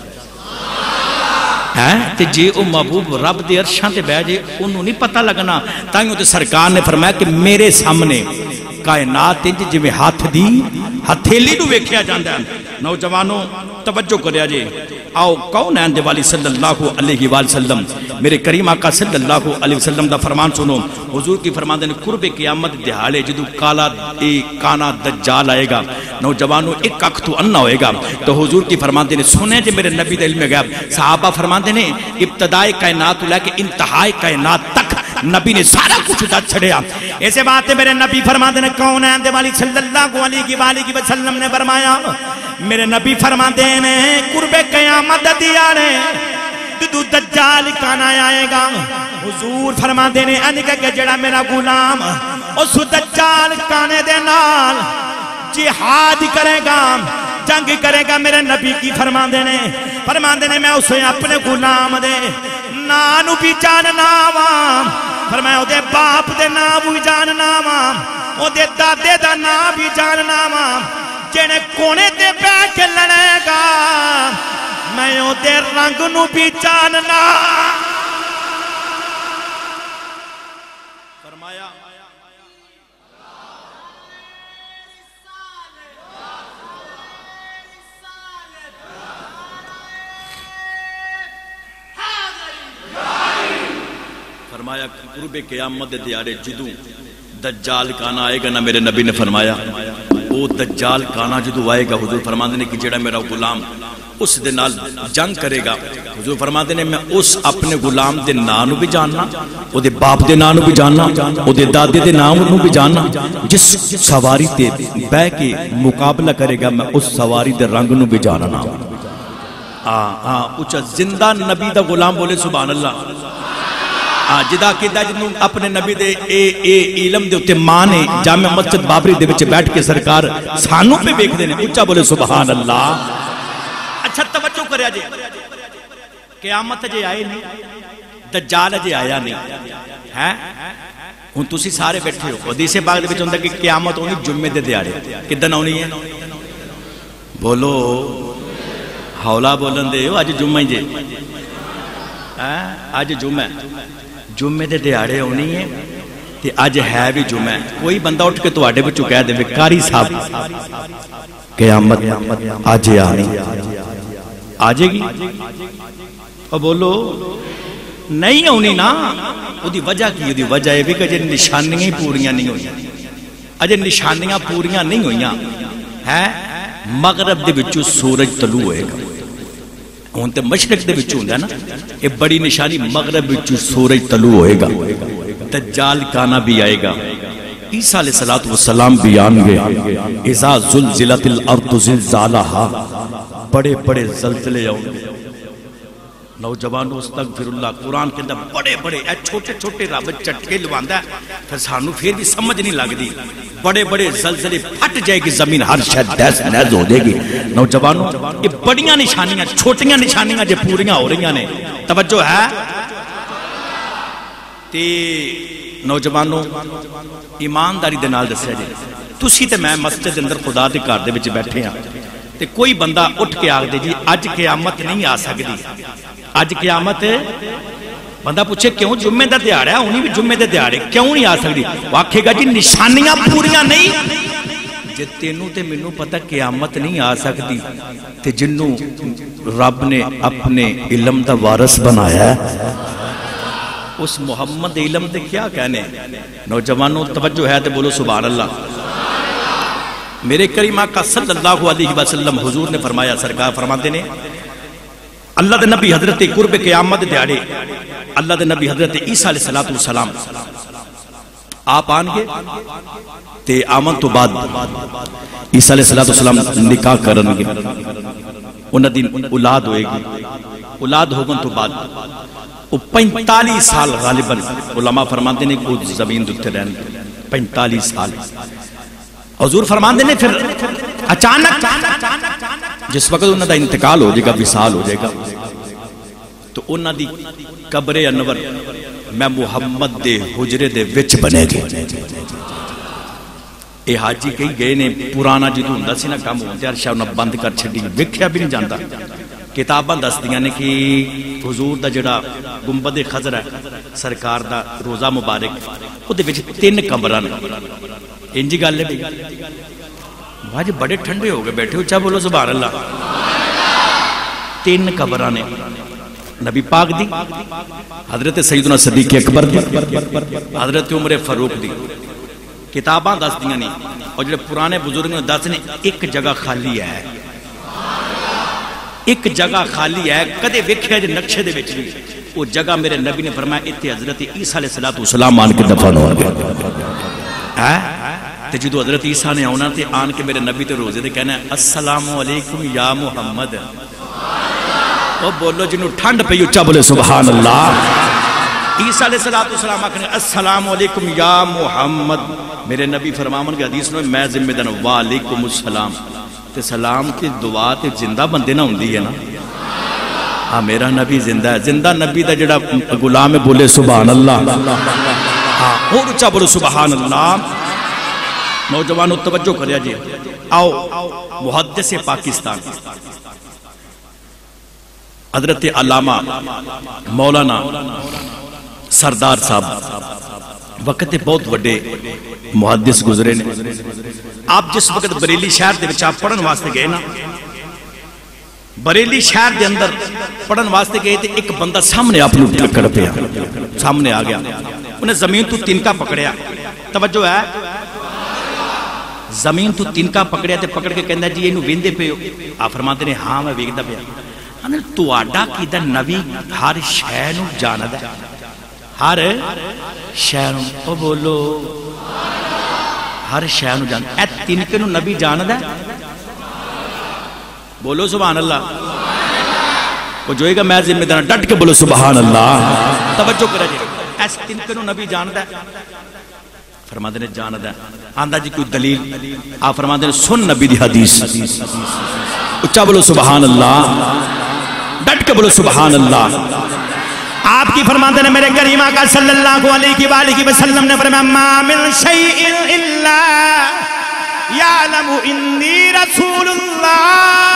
تے جے او محبوب رب دے عرشاں تے بہ جائے انہوں نہیں پتہ لگنا. تائیوں تے سرکار نے فرمایا کہ میرے سامنے کائنات انج جی میں ہاتھ دی ہتھیلی نو ویکھیا جاندا ہے. نوجوانوں توجہ کریا جے. آؤ کون ہے والی صلی اللہ علیہ وآلہ وسلم میرے کریم آقا صلی اللہ علیہ وسلم دا فرمان سنو. حضور کی فرمان دے قرب قیامت دہاڑے جدو کالا اے کانا دجال آئے گا نوجوانوں ایک اکھ تو انا ہوئے گا. تو حضور کی فرمان دے سنے جے میرے نبی دے علم غیب صحابہ فرمان دے ابتدائے کائنات لے کے انتہائی کائنات تک نبی نے سارا کچھ دا چھڑیا. ایسے بات ہے میرے نبی فرمان دے کون ہے والی صلی اللہ علیہ وسلم نے فرمایا میرے نبی فرمان دے قرب قیامت دیارے دو دجال کانا آئے گا. حضور فرما دینے انکہ کہ جڑا میرا غلام اس دجال کانے دے نال جہاد کرے گا جنگ کرے گا. میرے نبی کی فرما دینے فرما دینے میں اسے اپنے غلام دے نانو بھی جاننا وام فرمایا او دے باپ دے نام بھی جاننا وام او دے دادے دا نام بھی جاننا وام جنہیں کونے دے بیٹھ لڑے گا میں او دے رنگ نو بھی جاننا. فرمایا فرمایا قرب قیامت دیارے جدو دجال کانا آئے گا نا میرے نبی نے فرمایا وہ دجال کانا جدو آئے گا حضور فرماتے ہیں کہ جڑا میرا غلام اس دے نال جنگ کرے گا. حضور فرماتے ہیں میں اس اپنے غلام دے نانو بھی جاننا او دے باپ دے نانو بھی جاننا او دے دادے دے نانو بھی جاننا جس سواری تے بے کے مقابلہ کرے گا میں اس سواری دے رنگ نو بھی جاننا. ہاں ہاں اچھا زندہ نبی دا غلام بولے سبحان اللہ. جدا کیدہ جنہوں اپنے نبی دے اے اے علم دے اتے ماں نے جامع مسجد بابری دے بچے بیٹھ کے سرکار سانوں پہ بیک دینے اچھا بولے سبحان اللہ. اچھا توجہ کریا جے قیامت جے آئے نہیں دجال جے آیا نہیں ہے ہوں تسی سارے بیٹھے ہو. حدیث پاک دے بچے ہوندہ کہ قیامت ہونی جمعے دے دیارے کدن ہونی ہے بولو حولا بولن دے ہو آج جمعہ جے آج جمعہ جمعے دے دیارے ہونی ہے تے آج ہے بھی جمعہ. کوئی بندہ اٹھ کے تو آڈے بچو کہہ دے کاری صاحب قیامت آجے آنی آجے گی اور بولو نہیں ہونی نا وہ دی وجہ کی وہ دی وجہ ہے بھی کہ اجے نشانیاں ہی پوریاں نہیں ہوئیاں اجے نشانیاں پوریاں نہیں ہوئیاں ہے مغرب دے وچوں سورج طلوع ہوئے گا ہون تے مشرق دے وچوں ہوندا نا یہ بڑی نشانی مغرب وچوں سورج طلوع ہوئے گا دجال کانا بھی آئے گا عیسیٰ علیہ السلام بھی آنگے اذا زلزلت الارض زلزالہا بڑے بڑے زلزلے آؤں نوجوانوں استغفر اللہ قرآن کے اندر بڑے بڑے اے چھوٹے چھوٹے رب چٹکے لواندہ ہے پھر سانو پھر بھی سمجھ نہیں لگ دی بڑے بڑے زلزلے پھٹ جائے گی زمین ہر شاید دیس نیز ہو دے گی نوجوانوں یہ بڑیاں نشانیاں چھوٹیاں نشانیاں جو پوریاں ہو رہی ہیں توجہ ہے تے نوجوانوں ایمانداری دے نال دسیا جائے تسی تے میں مسجد اندر خدا دے گھر دے وچ بیٹھے ہیں تے کوئی بندہ اٹھ کے آگ دے جی اج قیامت نہیں آ سکتی اج قیامت بندہ پوچھے کیوں جمعے دا دیہاڑا ہے انہی بھی جمعے دے دیہاڑے کیوں نہیں آ سکتی وہ آکھے گا جی نشانیاں پوریاں نہیں جے تینوں تے مینوں پتہ قیامت نہیں آ سکتی تے جنوں رب نے اپنے علم دا وارث بنایا ہے اس محمد علم دے کیا کہنے نوجوانوں توجہ ہے تے بولو سبحان اللہ میرے کریم آقا صلی اللہ علیہ وسلم حضور نے فرمایا سرکار فرماتے نے اللہ دے نبی حضرت قرب قیامت دیاڑے اللہ دے نبی حضرت عیسیٰ علیہ السلام آپ آنگے تے آمن تو بعد عیسیٰ علیہ السلام نکاح کرنگے انہ دن اولاد ہوئے گی اولاد ہوگن تو بعد وہ پینتالیس سال غالباً علماء فرماندے نے کو زمین دکھتے رہنے پینتالیس سال حضور فرماندے نے پھر اچانک جس وقت انہوں دا انتقال ہو جائے گا وصال ہو جائے گا تو انہوں دی قبر انور میں محمد دے حجرے دے وچ بنے گے اے حاجی کہی گئے نے پرانا جدو ہندہ سی نا کام ہوتے ہیں شاہ انہوں بند کر چھڑی وکھیا بھی نہیں جانتا کتاباں دس دیا نے کہ حضور دا جڑا گنبد خضر ہے سرکار دا روزہ مبارک وہ دے وچ تین کمران انجی گال لے بھی واج بڑے ٹھنڈے ہو گئے بیٹھے اچھا بولو سبحان اللہ تین کمرانے نبی پاک دی حضرت سیدنا صدیق اکبر دی حضرت عمر فاروق دی کتاباں دس دیا نہیں اور جڑے پرانے بزرگ نے دس نے ایک جگہ خالی ہے ایک جگہ خالی ہے کدے ویکھیا جے نقشے دے وچ بھی وہ جگہ میرے نبی نے فرمایا ایتھے حضرت عیسیٰ علیہ السلام آن کے دفن ہو گئے ہے تے جدو حضرت عیسیٰ نے آنا تے آن کے میرے نبی تے روزے دے کہنا ہے السلام علیکم یا محمد وہ بولو جنہوں ٹھنڈ پہ اچھا بولے سبحان اللہ عیسیٰ علیہ السلام آکھنے السلام علیکم یا محمد میرے نبی فرمامن کے حدیث میں میں ذمہ دن وعلیکم السلام تے سلام کی دعا تے زندہ بندے نہ ہوندی ہے نا ہاں میرا نبی زندہ ہے زندہ نبی دا جڑا غلام بولے سبحان اللہ ہاں اور اچھا بولو سبحان اللہ نوجوانوں توجہ کریا جی آؤ محدث پاکستان حضرت علامہ مولانا سردار صاحب وقت بہت وڈے محدث گزرے نے آپ جس وقت بریلی شہر دے وچ آپ پڑھن واسطے گئے نا بریلی شہر دے اندر پڑھن واسطے گئے تھے ایک بندہ سامنے آپ لوگ ٹکڑ پہ سامنے آ گیا انہیں زمین تو تنکا پکڑیا توجہ ہے زمین تو تنکا پکڑیا تے پکڑ کے کہندا جی اینو ویندے پے ہو آپ فرماتے نے ہاں میں ویکھدا پیا انہیں تواڈا کیدا نبی ہر شے نو جاندا ہے ہر شے نو او بولو ہر شے نو جاندا اے تنکے نو نبی جاندا ہے بولو سبحان اللہ وہ جو گا میں ذمہ دار ڈٹ کے بولو سبحان اللہ توجہ کرا جی ایس تنکے نو نبی جاندا ہے فرماتے نے جاندا ہے آندا جی کوئی دلیل آپ فرماتے نے سن نبی دی حدیث اچھا بولو سبحان اللہ ڈٹ کے بولو سبحان اللہ آپ کی فرماتے نے میرے کریم آقا صلی اللہ علیہ وآلہ وسلم نے فرمایا ما من شیء الا یعلم انی رسول اللہ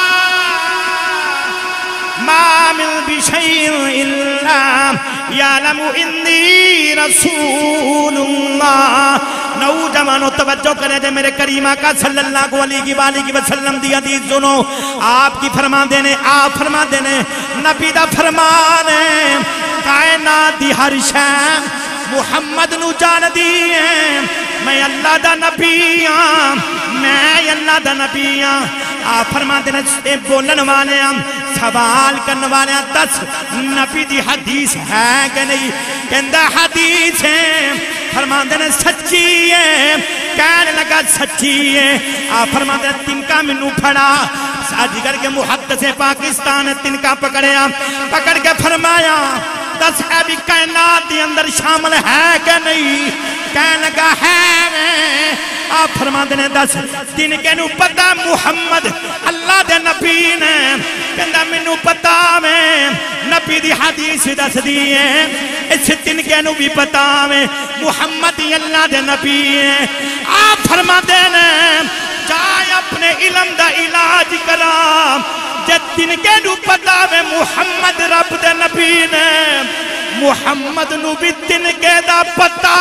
ما من بشیء الا یعلم انی رسول اللہ نوجوانوں توجہ کریں دے میرے کریم آقا صلی اللہ علیہ وآلہ وسلم دی حدیث سنو آپ کی فرمان دینے آپ فرمان دینے نبی دا فرمان ہے کائنات دی ہر شے محمد نو جان دی ہے میں اللہ دا نبی ہاں میں اللہ دا نبی ہاں آپ فرما دینا اے بولن والے ہاں سوال کرنے والے ہاں دس نبی دی حدیث ہے کہ نہیں کہندہ حدیث ہے فرما دینا سچی ہے کہنے لگا سچی ہے آپ فرما دینا تنکا منو پھڑا ساجگر کے محدث پاکستان تنکا پکڑیا پکڑ کے فرمایا دس ہے بھی کائنات دی اندر شامل ہے کہ نہیں کہنے لگا ہے آپ فرما دینے دس تنکے نو پتا محمد اللہ دے نبی نے کہندہ منو پتا میں نبی دی حدیث دس دیئے اس تنکے نو بھی پتا میں محمد اللہ دے نبی ہے آپ فرما دینے جائے اپنے علم دا علاج کرام جد تنکے نو پتا میں محمد رب دے نبی نے محمد نو بھی تنکے دا پتا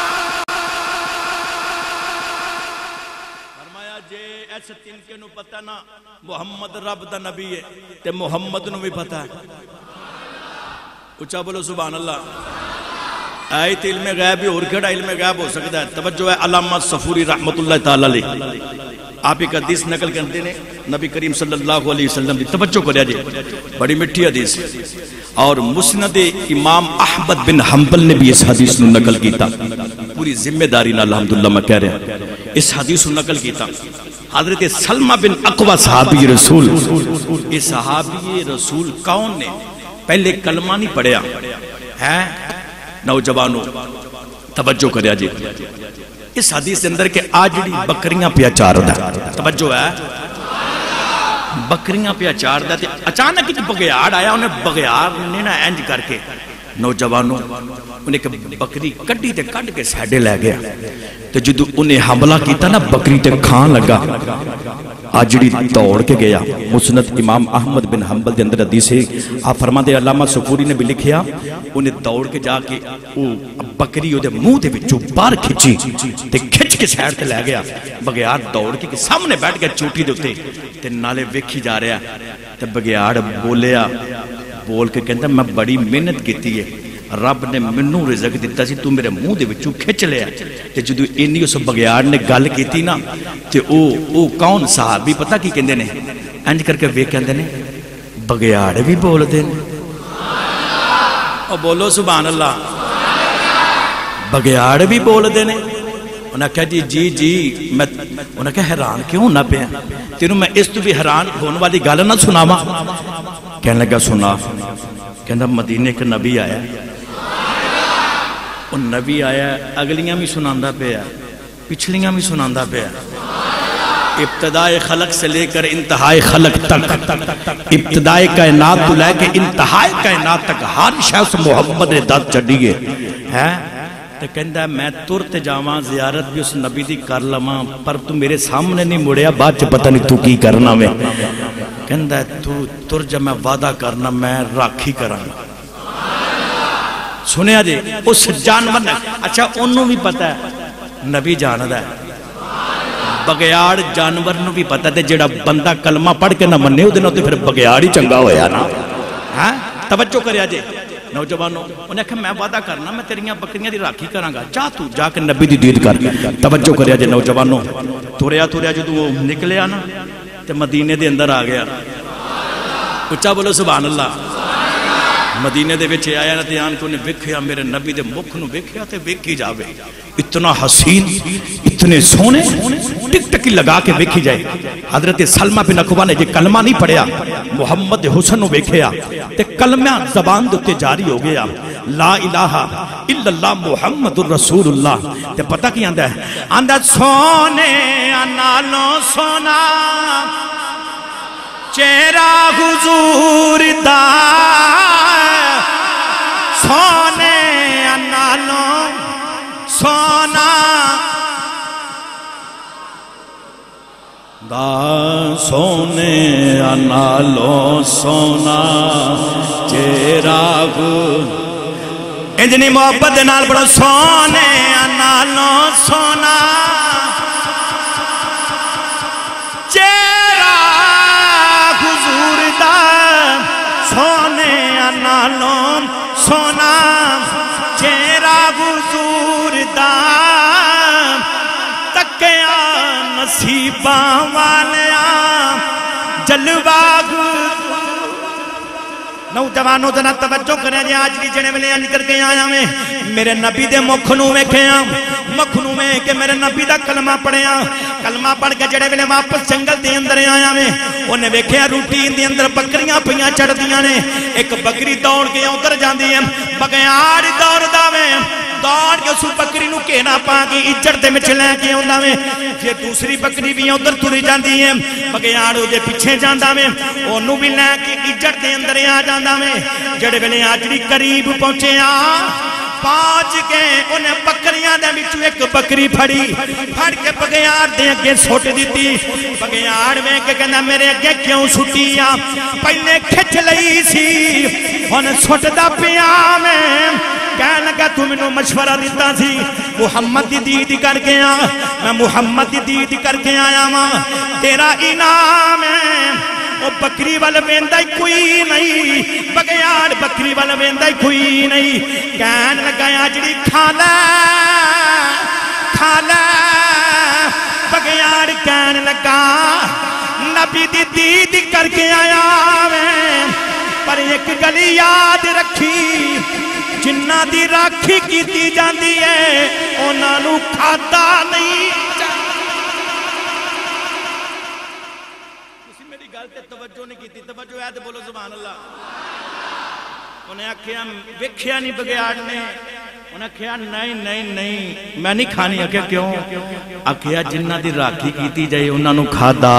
فرمایا جے ایسے تنکے نو پتا نا محمد رب دا نبی ہے تے محمد نو بھی پتا ہے اچھا بولو سبحان اللہ آیت علم غیب اور کھڑا علم غیب ہو سکتا ہے توجہ ہے علامہ صفوری رحمت اللہ تعالیٰ علیہ آپ ایک حدیث نقل کرتے ہیں نبی کریم صلی اللہ علیہ وسلم دی توجہ کریا جی بڑی مٹھی حدیث اور مسند امام احمد بن حنبل نے بھی اس حدیث نو نقل کیتا پوری ذمہ داری نہ الحمدللہ میں کہہ رہا ہوں اس حدیث نو نقل کیتا حضرت سلمہ بن اقوہ صحابی رسول یہ صحابی رسول کون نے پہلے کلمہ نہیں پڑھیا ہے نوجوانوں توجہ کریا جی اس حدیث اندر کے آجڑی بکریاں پیا چار دا توجہ ہے بکریاں پیا چار دا اچانک کچھ بغیار آیا انہیں بغیار نے نا اینج کر کے نوجوانوں انہیں کہ بکری کٹی تے کٹ کے سیڈے لے گیا تو جدو انہیں حملہ کیتا نا بکری تے کھان لگا آجڑی دوڑ کے گیا مسند امام احمد بن حنبل دے اندر حدیث ہے آپ فرما دے علامہ صفوری نے بھی لکھیا انہیں دوڑ کے جا کے بکری دے منہ دے وچوں باہر کھچی تے کھچ کے سیڈ تے لے گیا بغیار دوڑ کے سامنے بیٹھ گیا چوٹی دے ہوتے تے نالے ویکھی جا رہا تے بغیار بولیا بول کے کہتا میں بڑی محنت کیتی ہے رب نے منوں رزق دیتا سی تو میرے منہ دے وچوں کھچ لیا تے جدو اینی اس بغیار نے گل کیتی نا تے او او کون صحابی پتہ کی کہندے نے انج کر کے ویکھ کہندے نے بغیار بھی بول دے او بولو سبحان اللہ بغیار بھی بول دے نے انہاں کہا جی جی جی میں انہاں کہا حیران کیوں نہ پیا تینوں میں اس تو بھی حیران ہونے والی گل نہ سناواں کہنے لگا سنا کہنا مدینے کے نبی آیا اور نبی آیا اگلیاں بھی سناندہ پیا پچھلیاں بھی سناندہ پیا ابتدائے خلق سے لے کر انتہائی خلق تک ابتدائے کائنات تو لے کے انتہائی کائنات تک ہر شخص محمد نے داد چڑھیے ہے تو کہندہ ہے میں ترتے جاواں زیارت بھی اس نبی دی کر لواں پر تو میرے سامنے نہیں مڑیا بات چھ پتہ نہیں تو کی کرنا میں کہندہ ہے تو تر جب میں وعدہ کرنا میں راکھی کرانا سنیا جی اس جانور نے اچھا انہوں بھی پتہ ہے نبی جاندہ ہے بغیار جانور نو بھی پتہ ہے جیڑا بندہ کلمہ پڑھ کے نہ مننے ہو دینا تو پھر بغیار ہی چنگا ہویا نا توجہ کریا جی نوجوانوں انہیں کہا میں وعدہ کرنا میں تیریاں بکریاں دی راکھی کرانگا جا تو جا کے نبی دی دید کر توجہ کریا جی نوجوانوں توریا توریا جو تو نکلے آنا تے مدینے دے اندر آ گیا اچھا بولو سبحان اللہ مدینے دے بچے آیا نا تیان کو انہیں وکھیا میرے نبی دے مکھ نو وکھیا تے وکھی جاوے اتنا حسین اتنے سونے ٹک ٹکی لگا کے وکھی جائے حضرت سلمہ بن اقوہ نے جے کلمہ نہیں پڑھیا محمد حسن نو وکھیا تے کلمہ زبان دوتے جاری ہو گیا لا الہ الا اللہ محمد الرسول اللہ تے پتہ کی آندہ ہے آندہ سونے انالوں سونا چہرہ حضور دا سونے انالوں سونا دا سونے انالوں سونا چہرہ حضور اتنی محبت نال بڑا سونے انالوں سونا چہرہ حضور دا سونے انالوں سونا چہرہ حضور دا تکیا نصیباں والیا جلوہ نوجوانوں ذرا توجہ کریں جی آج کی جنے ملے علی کر کے آیا میں میرے نبی دے مکھنوں میں کھیاں مکھنوں میں کہ میرے نبی دا کلمہ پڑھیا کلمہ پڑھ کے جڑے ملے واپس جنگل دے اندر آیا میں انہیں ویکھیا روٹین دے اندر بکریاں پہیاں چڑھ دیاں نے ایک بکری دوڑ کے ادھر جاندی ہے بگیاڑ دوڑ دا میں دوڑ کے اس بکری نو کہنا پا کے اجڑ دے میں چلے کے ہوندہ میں یہ دوسری بکری بھی ادھر تری جاندی ہے بگیاڑ دے پیچھے جاندہ میں انہوں بھی لے کے اجڑ دے اندر آ جاندہ میں جڑے ویلے آجڑی قریب پہنچے آ پانچ کے انہیں بکریاں دے بچو ایک بکری پھڑی پھڑ کے بگیاڑ دے اگے سوٹ دیتی بگیاڑ میں کہ کہنا میرے اگے کیوں سوٹی آ پہلے کھچ لئی سی انہیں سوٹ دا پیا میں کہنے لگا تو منو مشورہ دیتا تھی محمد دی دید کر کے آ میں محمد دی دید کر کے آیا ماں تیرا انعام ہے وہ بکری والا ویندہ ہی کوئی نہیں بگیاڑ بکری والا ویندہ ہی کوئی نہیں کہنے لگا آجڑی کھالا کھالا بگیاڑ کہنے لگا نبی دی دید کر کے آیا میں پر ایک گلی یاد رکھی جنہ دی راکھی کی دی جاندی ہے انہاں نو کھاتا نہیں کسی میری گل تے توجہ نہیں کی توجہ ہے تے بولو سبحان اللہ انہیں آکھیا ویکھیا نہیں بگیاڑ نے انہیں آکھیا نہیں نہیں نہیں میں نہیں کھانی آکھیا کیوں آکھیا جنہ دی راکھی کی دی جائے انہاں نو کھادا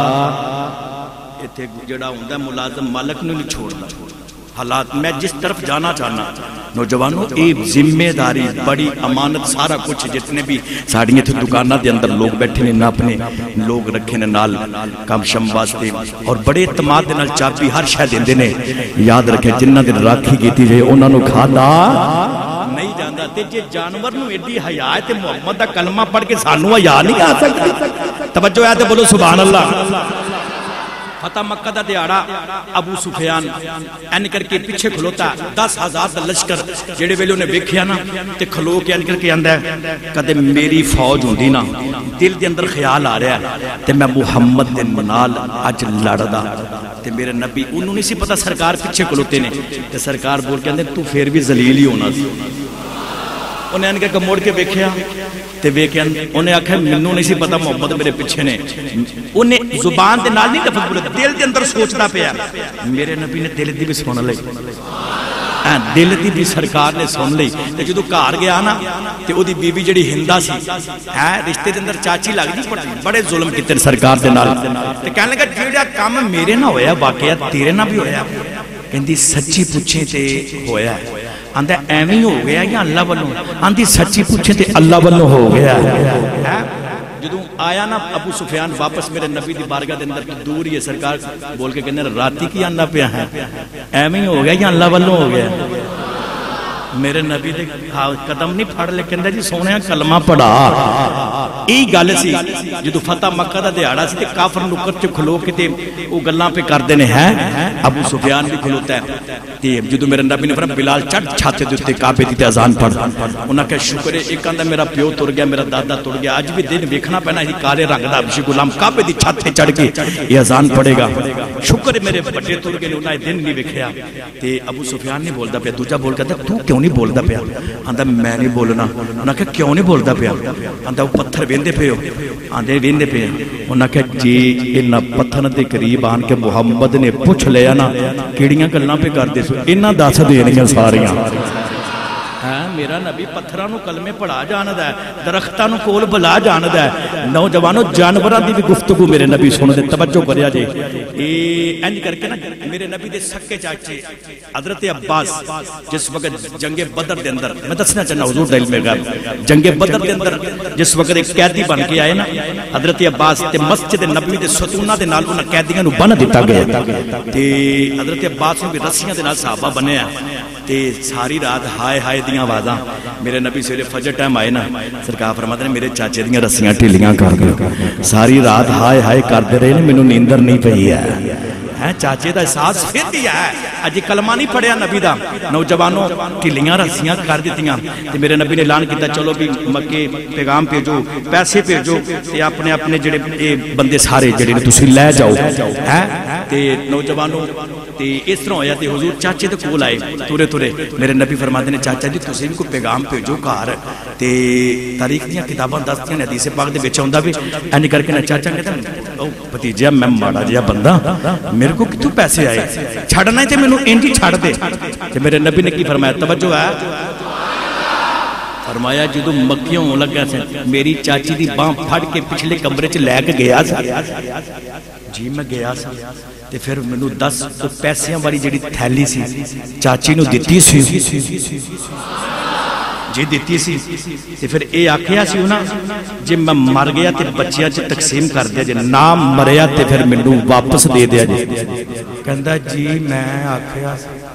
ایتھے جڑا ہوندہ ملازم مالک نے نہیں چھوڑنا حالات میں جس طرف جانا چاہنا نوجوانوں ایک ذمہ داری بڑی امانت سارا کچھ جتنے بھی ساڑھیاں تھے دکانہ دے اندر لوگ بیٹھے نے ناپنے لوگ رکھے نے نال کام شم واسطے اور بڑے اعتماد دے نال چاپی ہر شاید اندے نے یاد رکھے جنہ دن راکھی کیتی جائے انہوں نے کھادا نہیں جاندہ تے جے جانور نو ایڈی حیات محمد دا کلمہ پڑھ کے سانو حیا نہیں آ سکتی توجہ ہے تے بولو سبحان اللہ فتح مکہ دا دیارہ ابو سفیان این کر کے پیچھے کھلوتا دس ہزار دا لشکر جیڑے ویلے انہیں بیکھیا نا تے کھلو کے این کر کے اندہ ہے کدے میری فوج ہوں دی نا دل دے اندر خیال آ رہا ہے تے میں محمد دے منال اج لڑ دا تے میرے نبی انہوں نے سی پتا سرکار پیچھے کھلوتے نے تے سرکار بول کے اندھے تو پھر بھی ذلیل ہی ہونا سی انہیں ان کے موڑ کے بیکھیا تے بیکھیا انہیں آکھا منوں نہیں سی پتا محمد میرے پیچھے نے انہیں زبان دے نال نہیں لفظ بولے دل دے اندر سوچتا پیا میرے نبی نے دل دی بھی سن لئی دل دی بھی سرکار نے سن لئی تے جدو کار گیا نا تے او دی بی بی جڑی ہندہ سی رشتے دے اندر چاچی لگ دی بڑے ظلم کیتے سرکار دے نال تے کہنے لگا جڑا کام میرے نہ ہویا واقعہ تیرے نہ بھی ہویا کہندی سچی پوچھے تے ہویا آندھا ایمی ہو گیا یا اللہ والوں آندھی سچی پوچھے تے اللہ والوں ہو گیا جدوں آیا نا ابو سفیان واپس میرے نبی دی بارگاہ دے اندر دور ہی ہے سرکار بول کے کہنے راتی کی آنا پیا ہے ایمی ہو گیا یا اللہ والوں ہو گیا میرے نبی دے قدم نہیں پھڑ لے کہندہ جی سونے کلمہ پڑھا ای گالے سی جدو فتح مکہ دا دیارہ سی تے کافر نکر چے کھلو کے تے او گلاں پہ کر دینے ہیں ابو سفیان بھی کھلوتا ہے تے جدو میرے نبی نے فرمایا بلال چڑھ چھاتے دیتے کعبے دی تے اذان پڑھ انہاں کہ شکر ہے ایک آندہ میرا پیو تر گیا میرا دادا تر گیا آج بھی دن ویکھنا پہنا ہی کالے رنگ دا بشی غلام کعبے دی چھاتے چڑھ کے یہ اذان پڑھے گا شکر ہے میرے بڑے تر گئے انہاں دن نہیں ویکھیا تے ابو سفیان نے بولدا پیا دوجا بول کہتا تو کیوں نہیں بولدا پیا آندہ میں نہیں بولنا انہاں کہ کیوں نہیں بولدا پیا آندہ وہ پتھر ویندے پہ ہو آندھے ویندے پہ انہاں کہ جی انہاں پتھر دے قریب آن کے محمد نے پوچھ لیا نا کیڑیاں گلاں پہ کر دے سو انہاں دس دینیاں ساریاں میرا نبی پتھرانو کلمے پڑھا جاندہ ہے درختانو کول بلا جاندہ ہے نوجوانو جانوران دی بھی گفتگو میرے نبی سن دے توجہ کریا جے اینج کر کے نا میرے نبی دے سکے چاچے حضرت عباس جس وقت جنگ بدر دے اندر میں دسنا چاہنا حضور دل میں گا جنگ بدر دے اندر جس وقت ایک قیدی بن کے آئے نا حضرت عباس تے مسجد نبوی دے ستونہ دے نال انہاں قیدیاں نو بن دیتا گیا تے حضرت عباس نے بھی رسیاں دے نال صحابہ بنے ہیں تے ساری رات ہائے ہائے دیاں آوازاں میرے نبی سویرے فجر ٹائم آئے نا سرکار فرماتے ہیں میرے چاچے دیاں رسیاں ٹھیلیاں کر دے ساری رات ہائے ہائے کر دے رہے نے مینوں نیندر نہیں پئی ہے ہے چاچے دا احساس پھر دیا ہے اجی کلمہ نہیں پڑھیا نبی دا نوجوانوں ٹھلیاں رسیاں کر دیتیاں تے میرے نبی نے اعلان کیتا چلو بھی مکے پیغام بھیجو پیسے بھیجو تے اپنے اپنے جڑے بندے سارے جڑے نے تسی لے جاؤ ہے تے نوجوانوں تے اس طرح ہویا تے حضور چاچے دے کول آئے تورے تورے میرے نبی فرماتے نے چاچا جی تسی بھی کوئی پیغام بھیجو گھر تے تاریخ دیاں کتاباں دسدیاں نے حدیث پاک دے وچ ہوندا وی اینج کر کے نا چاچا کہتا او بھتیجا میں ماڑا جیا بندہ میرے کو کتوں پیسے آئے چھڑنا ہے تے مینوں انج ہی چھڑ دے تے میرے نبی نے کی فرمایا توجہ ہے فرمایا جدو مکیوں ہوں لگا سے میری چاچی دی باں پھڑ کے پچھلے کمرے چ لے کے گیا سا جی میں گیا سا تے پھر مینوں دس پیسیاں والی جڑی تھیلی سی چاچی نو دتی سی جی دیتی سی تے پھر اے آکھیا سی نا جی میں مر گیا تے بچیاں چ تقسیم کر دیا جی نہ مریا تے پھر مینوں واپس دے دیا جی کہندا جی میں آکھیا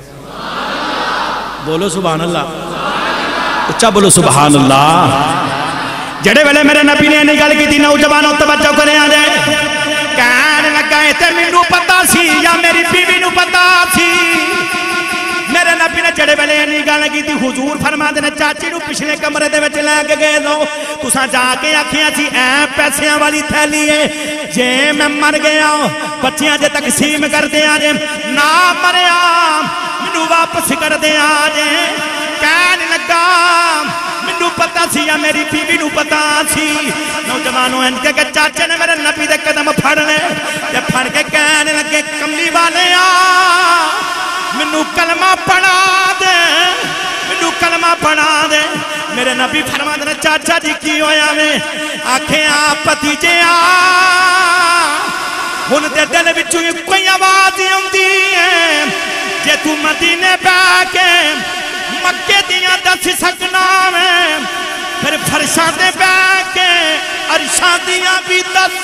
بولو سبحان اللہ اچھا بولو سبحان اللہ جڑے ویلے میرے نبی نے نہیں گل کی نوجوانوں توجہ کرے آ جائے کہنے لگا تے مینوں پتہ سی یا میری بیوی نوں پتہ سی میرے نبی نے جڑے ویلے نہیں گل کی حضور فرماتے نے چاچی نوں پچھلے کمرے دے وچ لے کے گئے دو تساں جا کے آکھیا سی اے پیسیاں والی تھیلی ہے جے میں مر گیا بچیاں جے تقسیم کر دیا جے نہ مریا مینوں واپس کر دیا جے کہنے لگا مینوں پتہ سی یا میری بیوی نوں پتہ سی نوجوانوں ان کے چاچے نے میرے نبی دے قدم پھڑ لے تے پھڑ کے کہنے لگے کملی والے آ مینوں کلمہ پڑھا دے مینوں کلمہ پڑھا دے میرے نبی فرماتے نے چاچا جی کی ہویا میں آکھے آ بھتیجے آ ہن تے دل وچوں کوئی آواز آوندی ہے جے تو مدینے بیٹھ کے مکے دیاں دس سکنا میں پھر فرشاں دے بیٹھ کے عرشاں دیاں بھی دس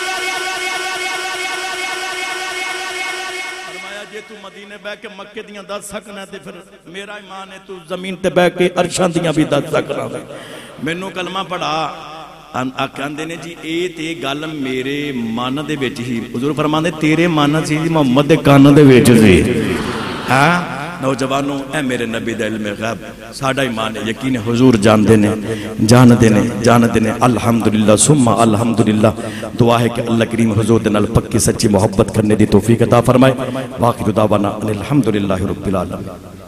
فرمایا جے تو مدینے بیٹھ کے مکے دیاں دس سکنا تے پھر میرا ایمان ہے تو زمین تے بیٹھ کے عرشاں دیاں بھی دس سکنا میں مینوں کلمہ پڑھا آکھاندے نے جی اے تے گل میرے من دے وچ ہی حضور فرماندے تیرے من سی محمد دے کان دے وچ سی ہاں نوجوانوں اے میرے نبی دا علم غیب ساڑھا ایمان ہے یقین حضور جان دینے جان دینے جان دینے الحمدللہ ثم الحمدللہ دعا ہے کہ اللہ کریم حضور دے نال پکی سچی محبت کرنے دی توفیق عطا فرمائے واقعی دعوانا الحمدللہ رب العالمین